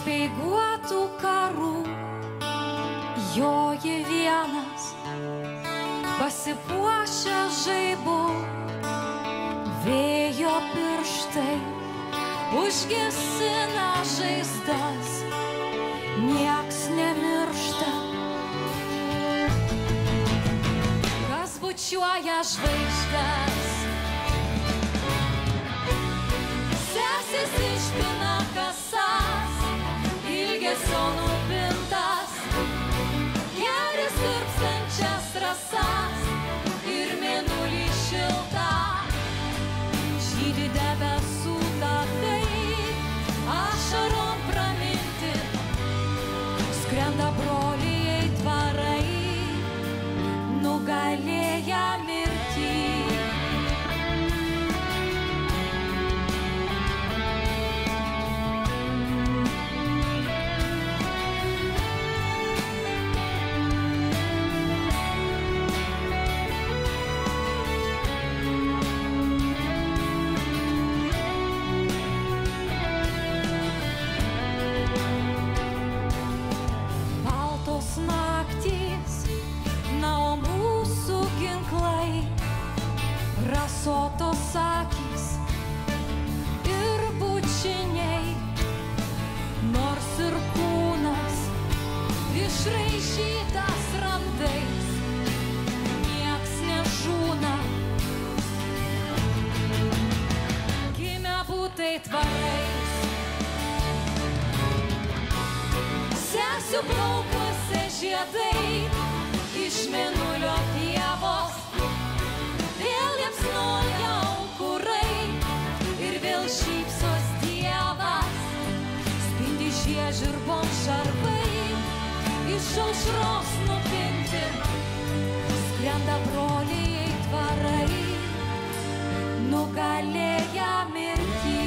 speiguotų karų, joji vienas, pasipuošę žaibu, vėjo pirštai užgesina žaizdas, nieks nemiršta. Kas bučiuoja žvaigždes, sesės išpina kasas, ilgesio nupintas, geris tirpstančias rasas ir mėnulį šiltą. Žydi debesų takai, ašarom praminti, skrenda broliai tvarai, nugalėję mirtį. Rasotos akys ir bučiniai, nors ir kūnas išraižytas randais, nieks nežūna. Gimę būtai tvarais, sesių plaukuose žiedai, iš mėnulio pievos vėl liepsnoja aukurai ir vėl šypsos Dievas, spindi žiežirbom šarvai, iš aušros nupinti, skrenda broliai tvarai, nugalėję mirtį.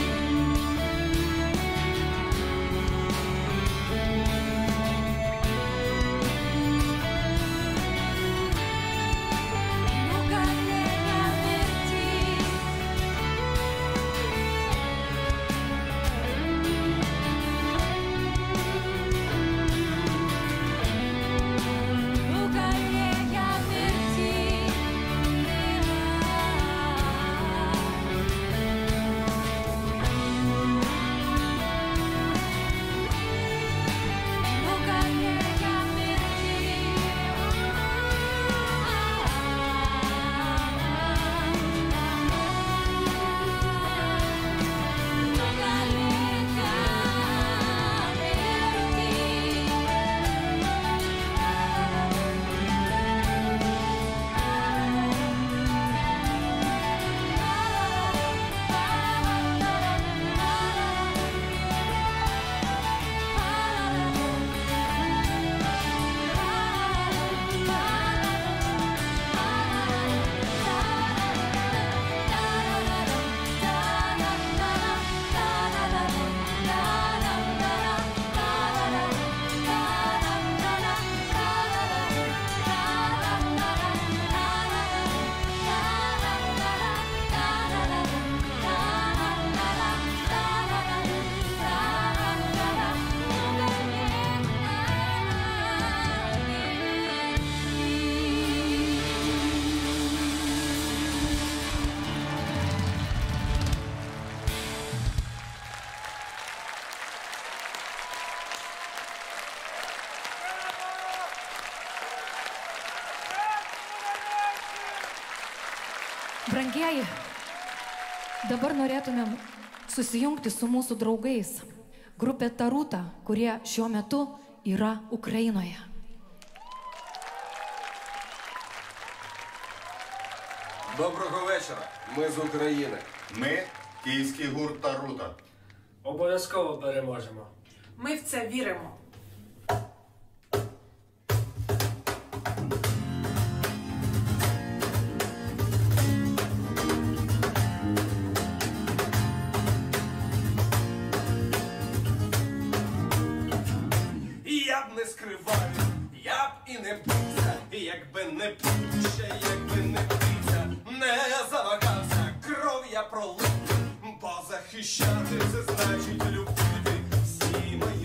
Brangieji, dabar norėtumėm susijungti su mūsų draugais, grupė Taruta, kurie šiuo metu yra Ukrainoje. Доброго вечора. Ми з України. Ми – київський гурт Тарута. Обов'язково переможемо. Ми в це віримо. Я б не скриваю, я б і не бився, якби не пуща, якби не бився, не завагався, кров я пролив, бо захищати це значить любити всі мої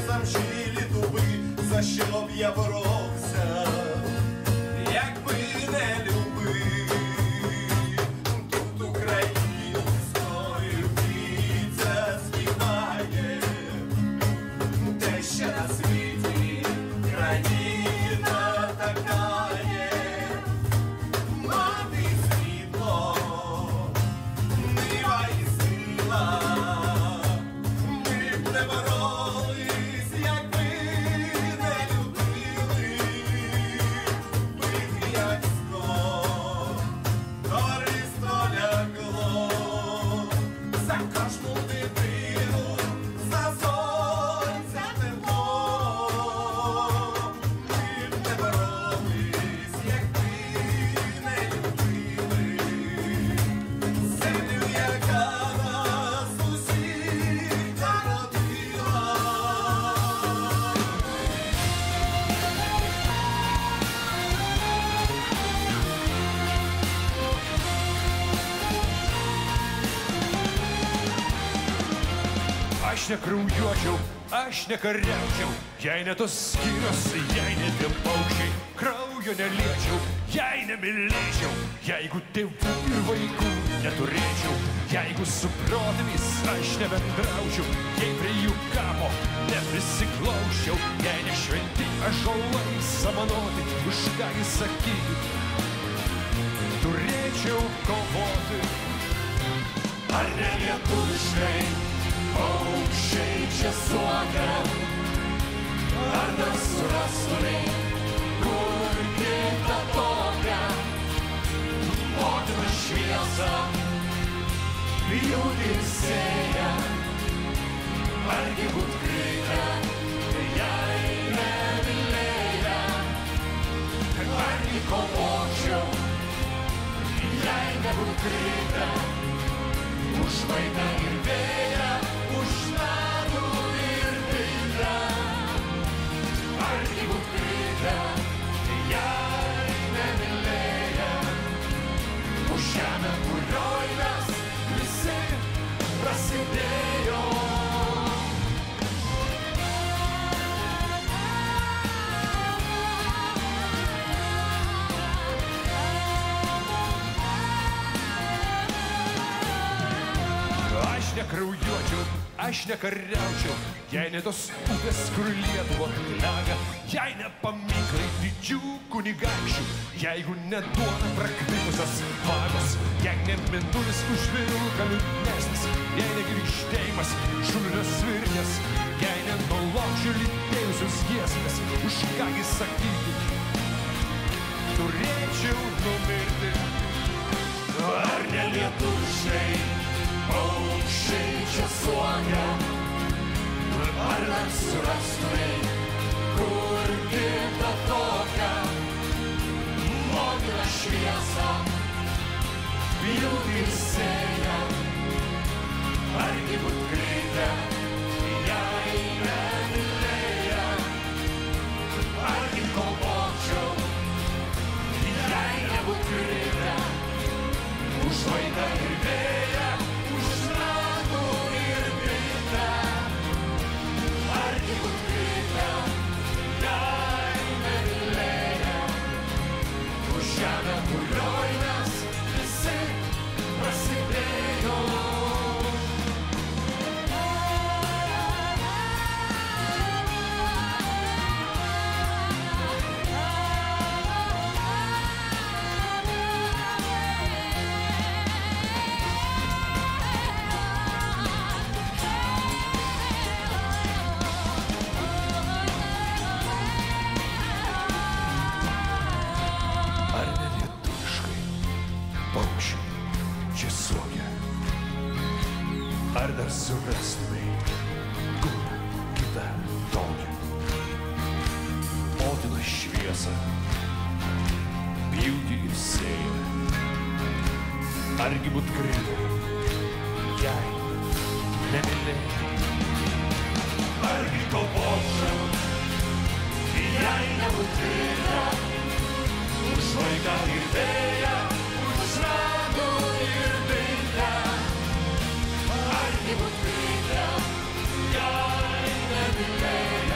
замшилі дуби, за що б я боровся, якби не любив. Тут українською віця співає, те, що на світі країна така є. Мати світло, нива і сила, ми б не боролись, якби не любили. Бити як скло, товариство лягло, за кожну дитину, за сонця тепло. Ми б не боролись, якби не любили землю, яка нас усіх народила. Aš nekraujuočiau, aš nekariaučiau, jei ne tos skyrios, jei ne tie paukščiai, kraujo neliečiau, jei nemylėčiau, jeigu tėvų ir vaikų neturėčiau, jeigu su protėviais aš nebendraučiau, jei prie jų kapo neprisiklaučiau, jei ne šventi ąžuolai samanoti, už ką jis sakyti, turėčiau kovoti. Ar ne lietuviškai paukščiai čia suokia, ar dar surastumei kur kitą tokią motiną šviesą pjūdysėja, argi būt kritę, jei nemylėję, argi kovočiau, jei nebūt kritę, už vaiką ir vėją, už medų ir pilę. Argi būt kritę, jei nemylėję, už žemę, kurioj mes visi prasidėjo. Aš nekraujuočiau, aš nekariaučiau, jei ne tos upės, kur Lietuva klega, jei ne paminklai didžių kunigaikščių, jeigu ne duona praktimusios vagos, jei ne mėnulis už vilką liūdnesnis, jei ne grįžtėjimas šulinės svirnės, jei ne nuo lokščių lytėjusios giesmės, už ką jis sakyti, turėčiau numirti. Ar ne lietuviškai paukščiai čia suokia, ar dar surastumei kur kitą tokią motiną šviesą pjūdysėja, argi būt kritę, jei nemylėję, argi kovočiau, jei nebūt kritę, už vaiką ir vėją, už medų ir bitę. Argi būt kritę, jei nemylėję, už žemę, kurioj mes visi prasidėjo. Ar dar surastumei kur kitą tokią motiną šviesą pjūdysėja, argi būt kritę, jei nemylėjai, argi kovočiau, jei nebūt kritę, už vaiką ir vėją, už medų ir bitę. Argi būt kritę, jei nemylėjai,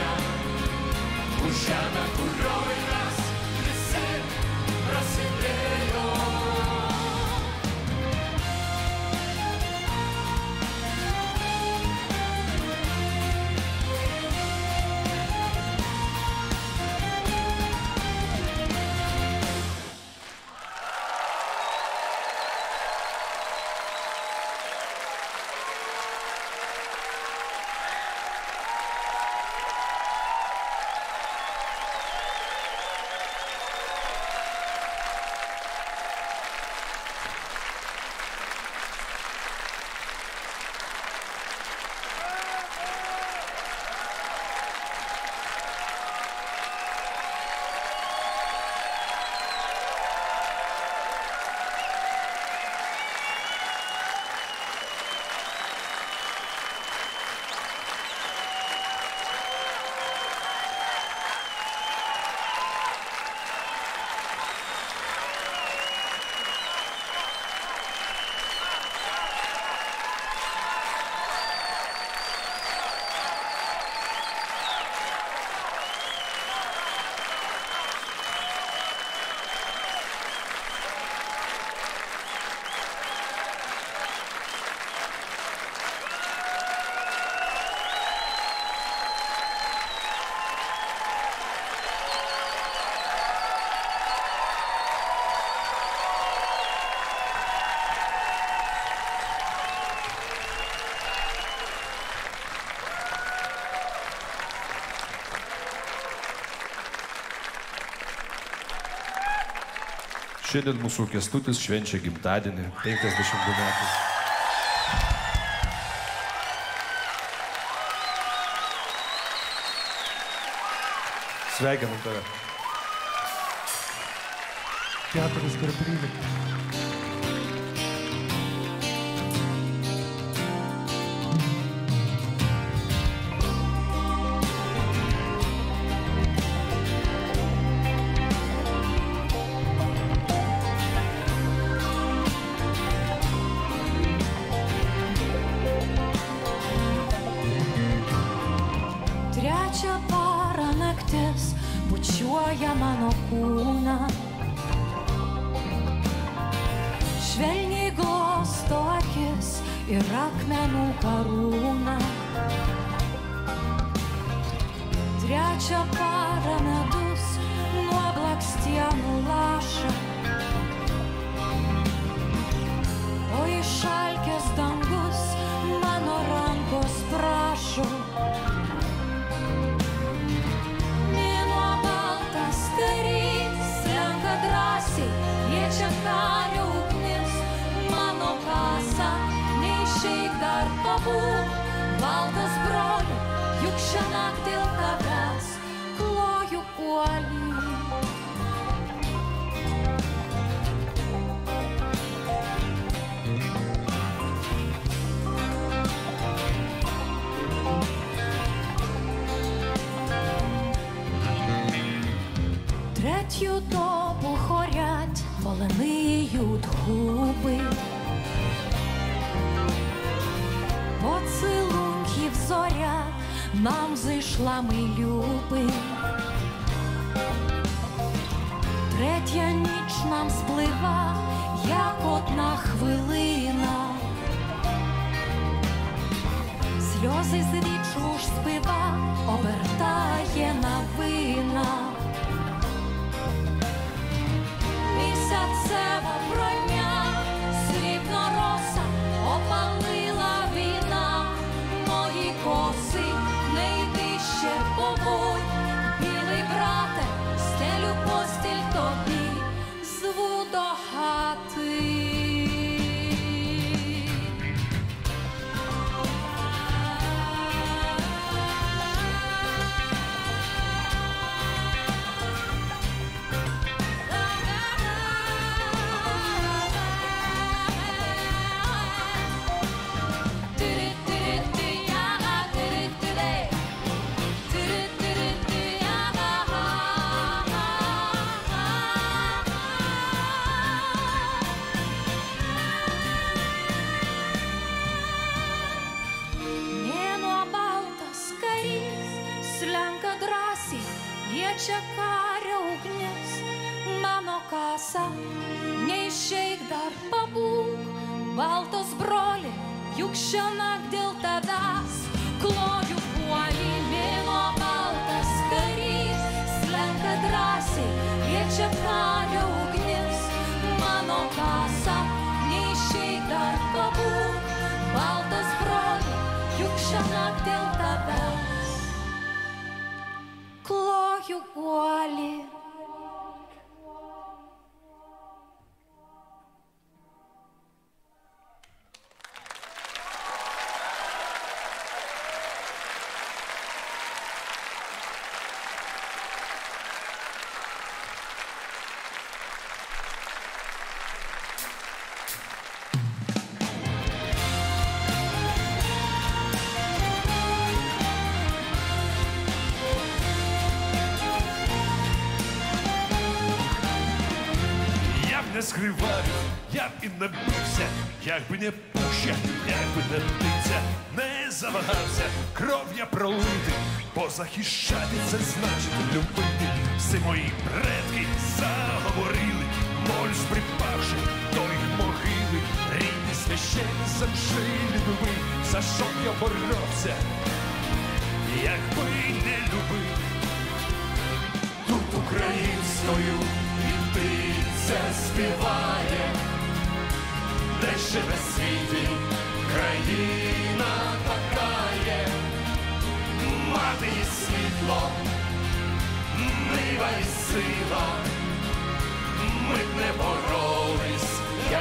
Šiandien mūsų Kęstutis švenčia gimtadienį, 52 metų. Sveikinam tave. 4/13. Trečią parą naktis bučiuoja mano kūną, švelniai glosto akis ir akmenų karūną. Trečią parą medus nuo blakstienų laša, o išalkęs dangus mano rankos prašo. Liečia kario ugnis, mano kasą, neišeik dar pabūk, baltas broli, juk šiąnakt dėl tavęs kloju puolį. Третю добу горять полини ють губи, поцілунків зоря нам зійшла, ми люби. Третя ніч нам сплива, як одна хвилина. Сльози з вічу ж спива обертає на вина. Місяцева броня, срібна роса, опалила війна. Мої коси, не йди ще побой, білий брате, стелю постіль тобі, зву до хати. Liečia kario ugnis, mano kasą, neišeik dar pabūk, baltas broli, juk šiąnakt dėl tavęs kloju puolį. Mėnuo baltas karys, slenka drąsiai, liečia kario ugnis, mano kasą, neišeik dar pabūk, baltas broli, juk šiąnakt dėl tavęs kloju puolį. Не скриваю, я б і не бився, якби не пуща, якби не птиця, не завагався, кров я пролити, бо захищати це значить любити. Всі мої предки заговорили, моль припавши до їх могили, рідні священні замшилі дуби, за що я боровся, якби не любив. Тут українською птиця співає, де живе світі, країна така є. Мати і світло, нива і сила, ми б не боролися.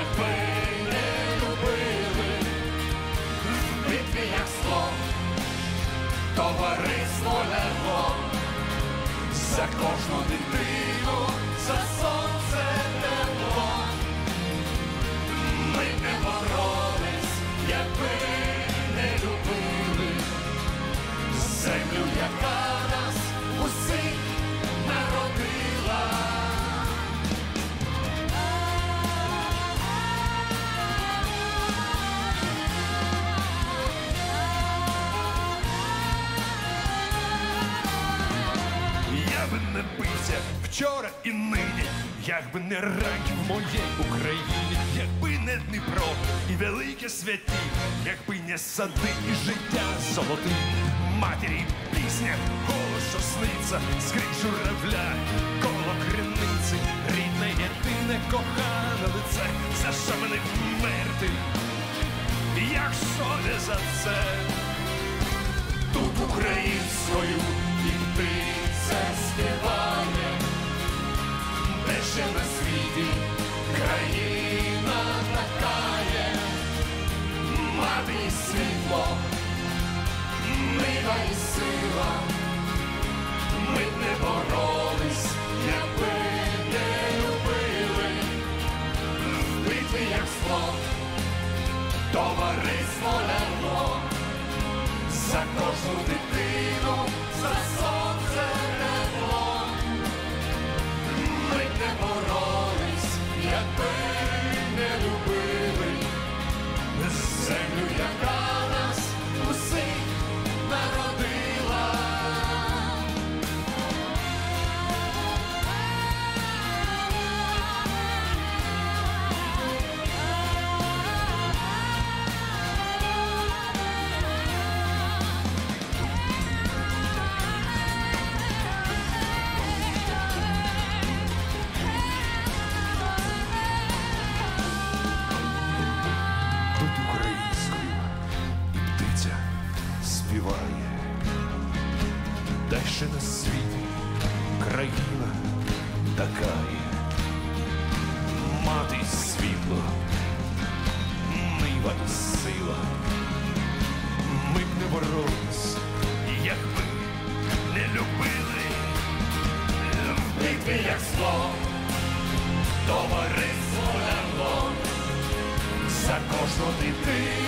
якби не любили, в битві як слон, товариство лягло за кожну дитину, за сонце тепло. Ми б не боролись, якби не любили землю, яка нас усіх народила. Я би не бився вчора і нині, якби не раків в моїй Україні, якби не Дніпро і великі святі, якби не сади і життя золоті, матері пісня, голос, що сниться, скрізь журавля, коло криниці, рідне, єдине, кохане лице, за що мене вмерти, якщо не за це. Тут українською і птиця співає, де ще на світі країна така є. Мати і світло, нива і сила, ми б не боролись, якби не любили, в битві як слон, товариство лягло за кожну дитину, за сонце тепло. Ми б не боролись, якби не любили землю, яка нас усіх народила. Де ще на світі країна така є. Мати й світло, нива і сила, ми б не боролись, якби не любили, в битві як слон, товариство лягло за кожну дитину.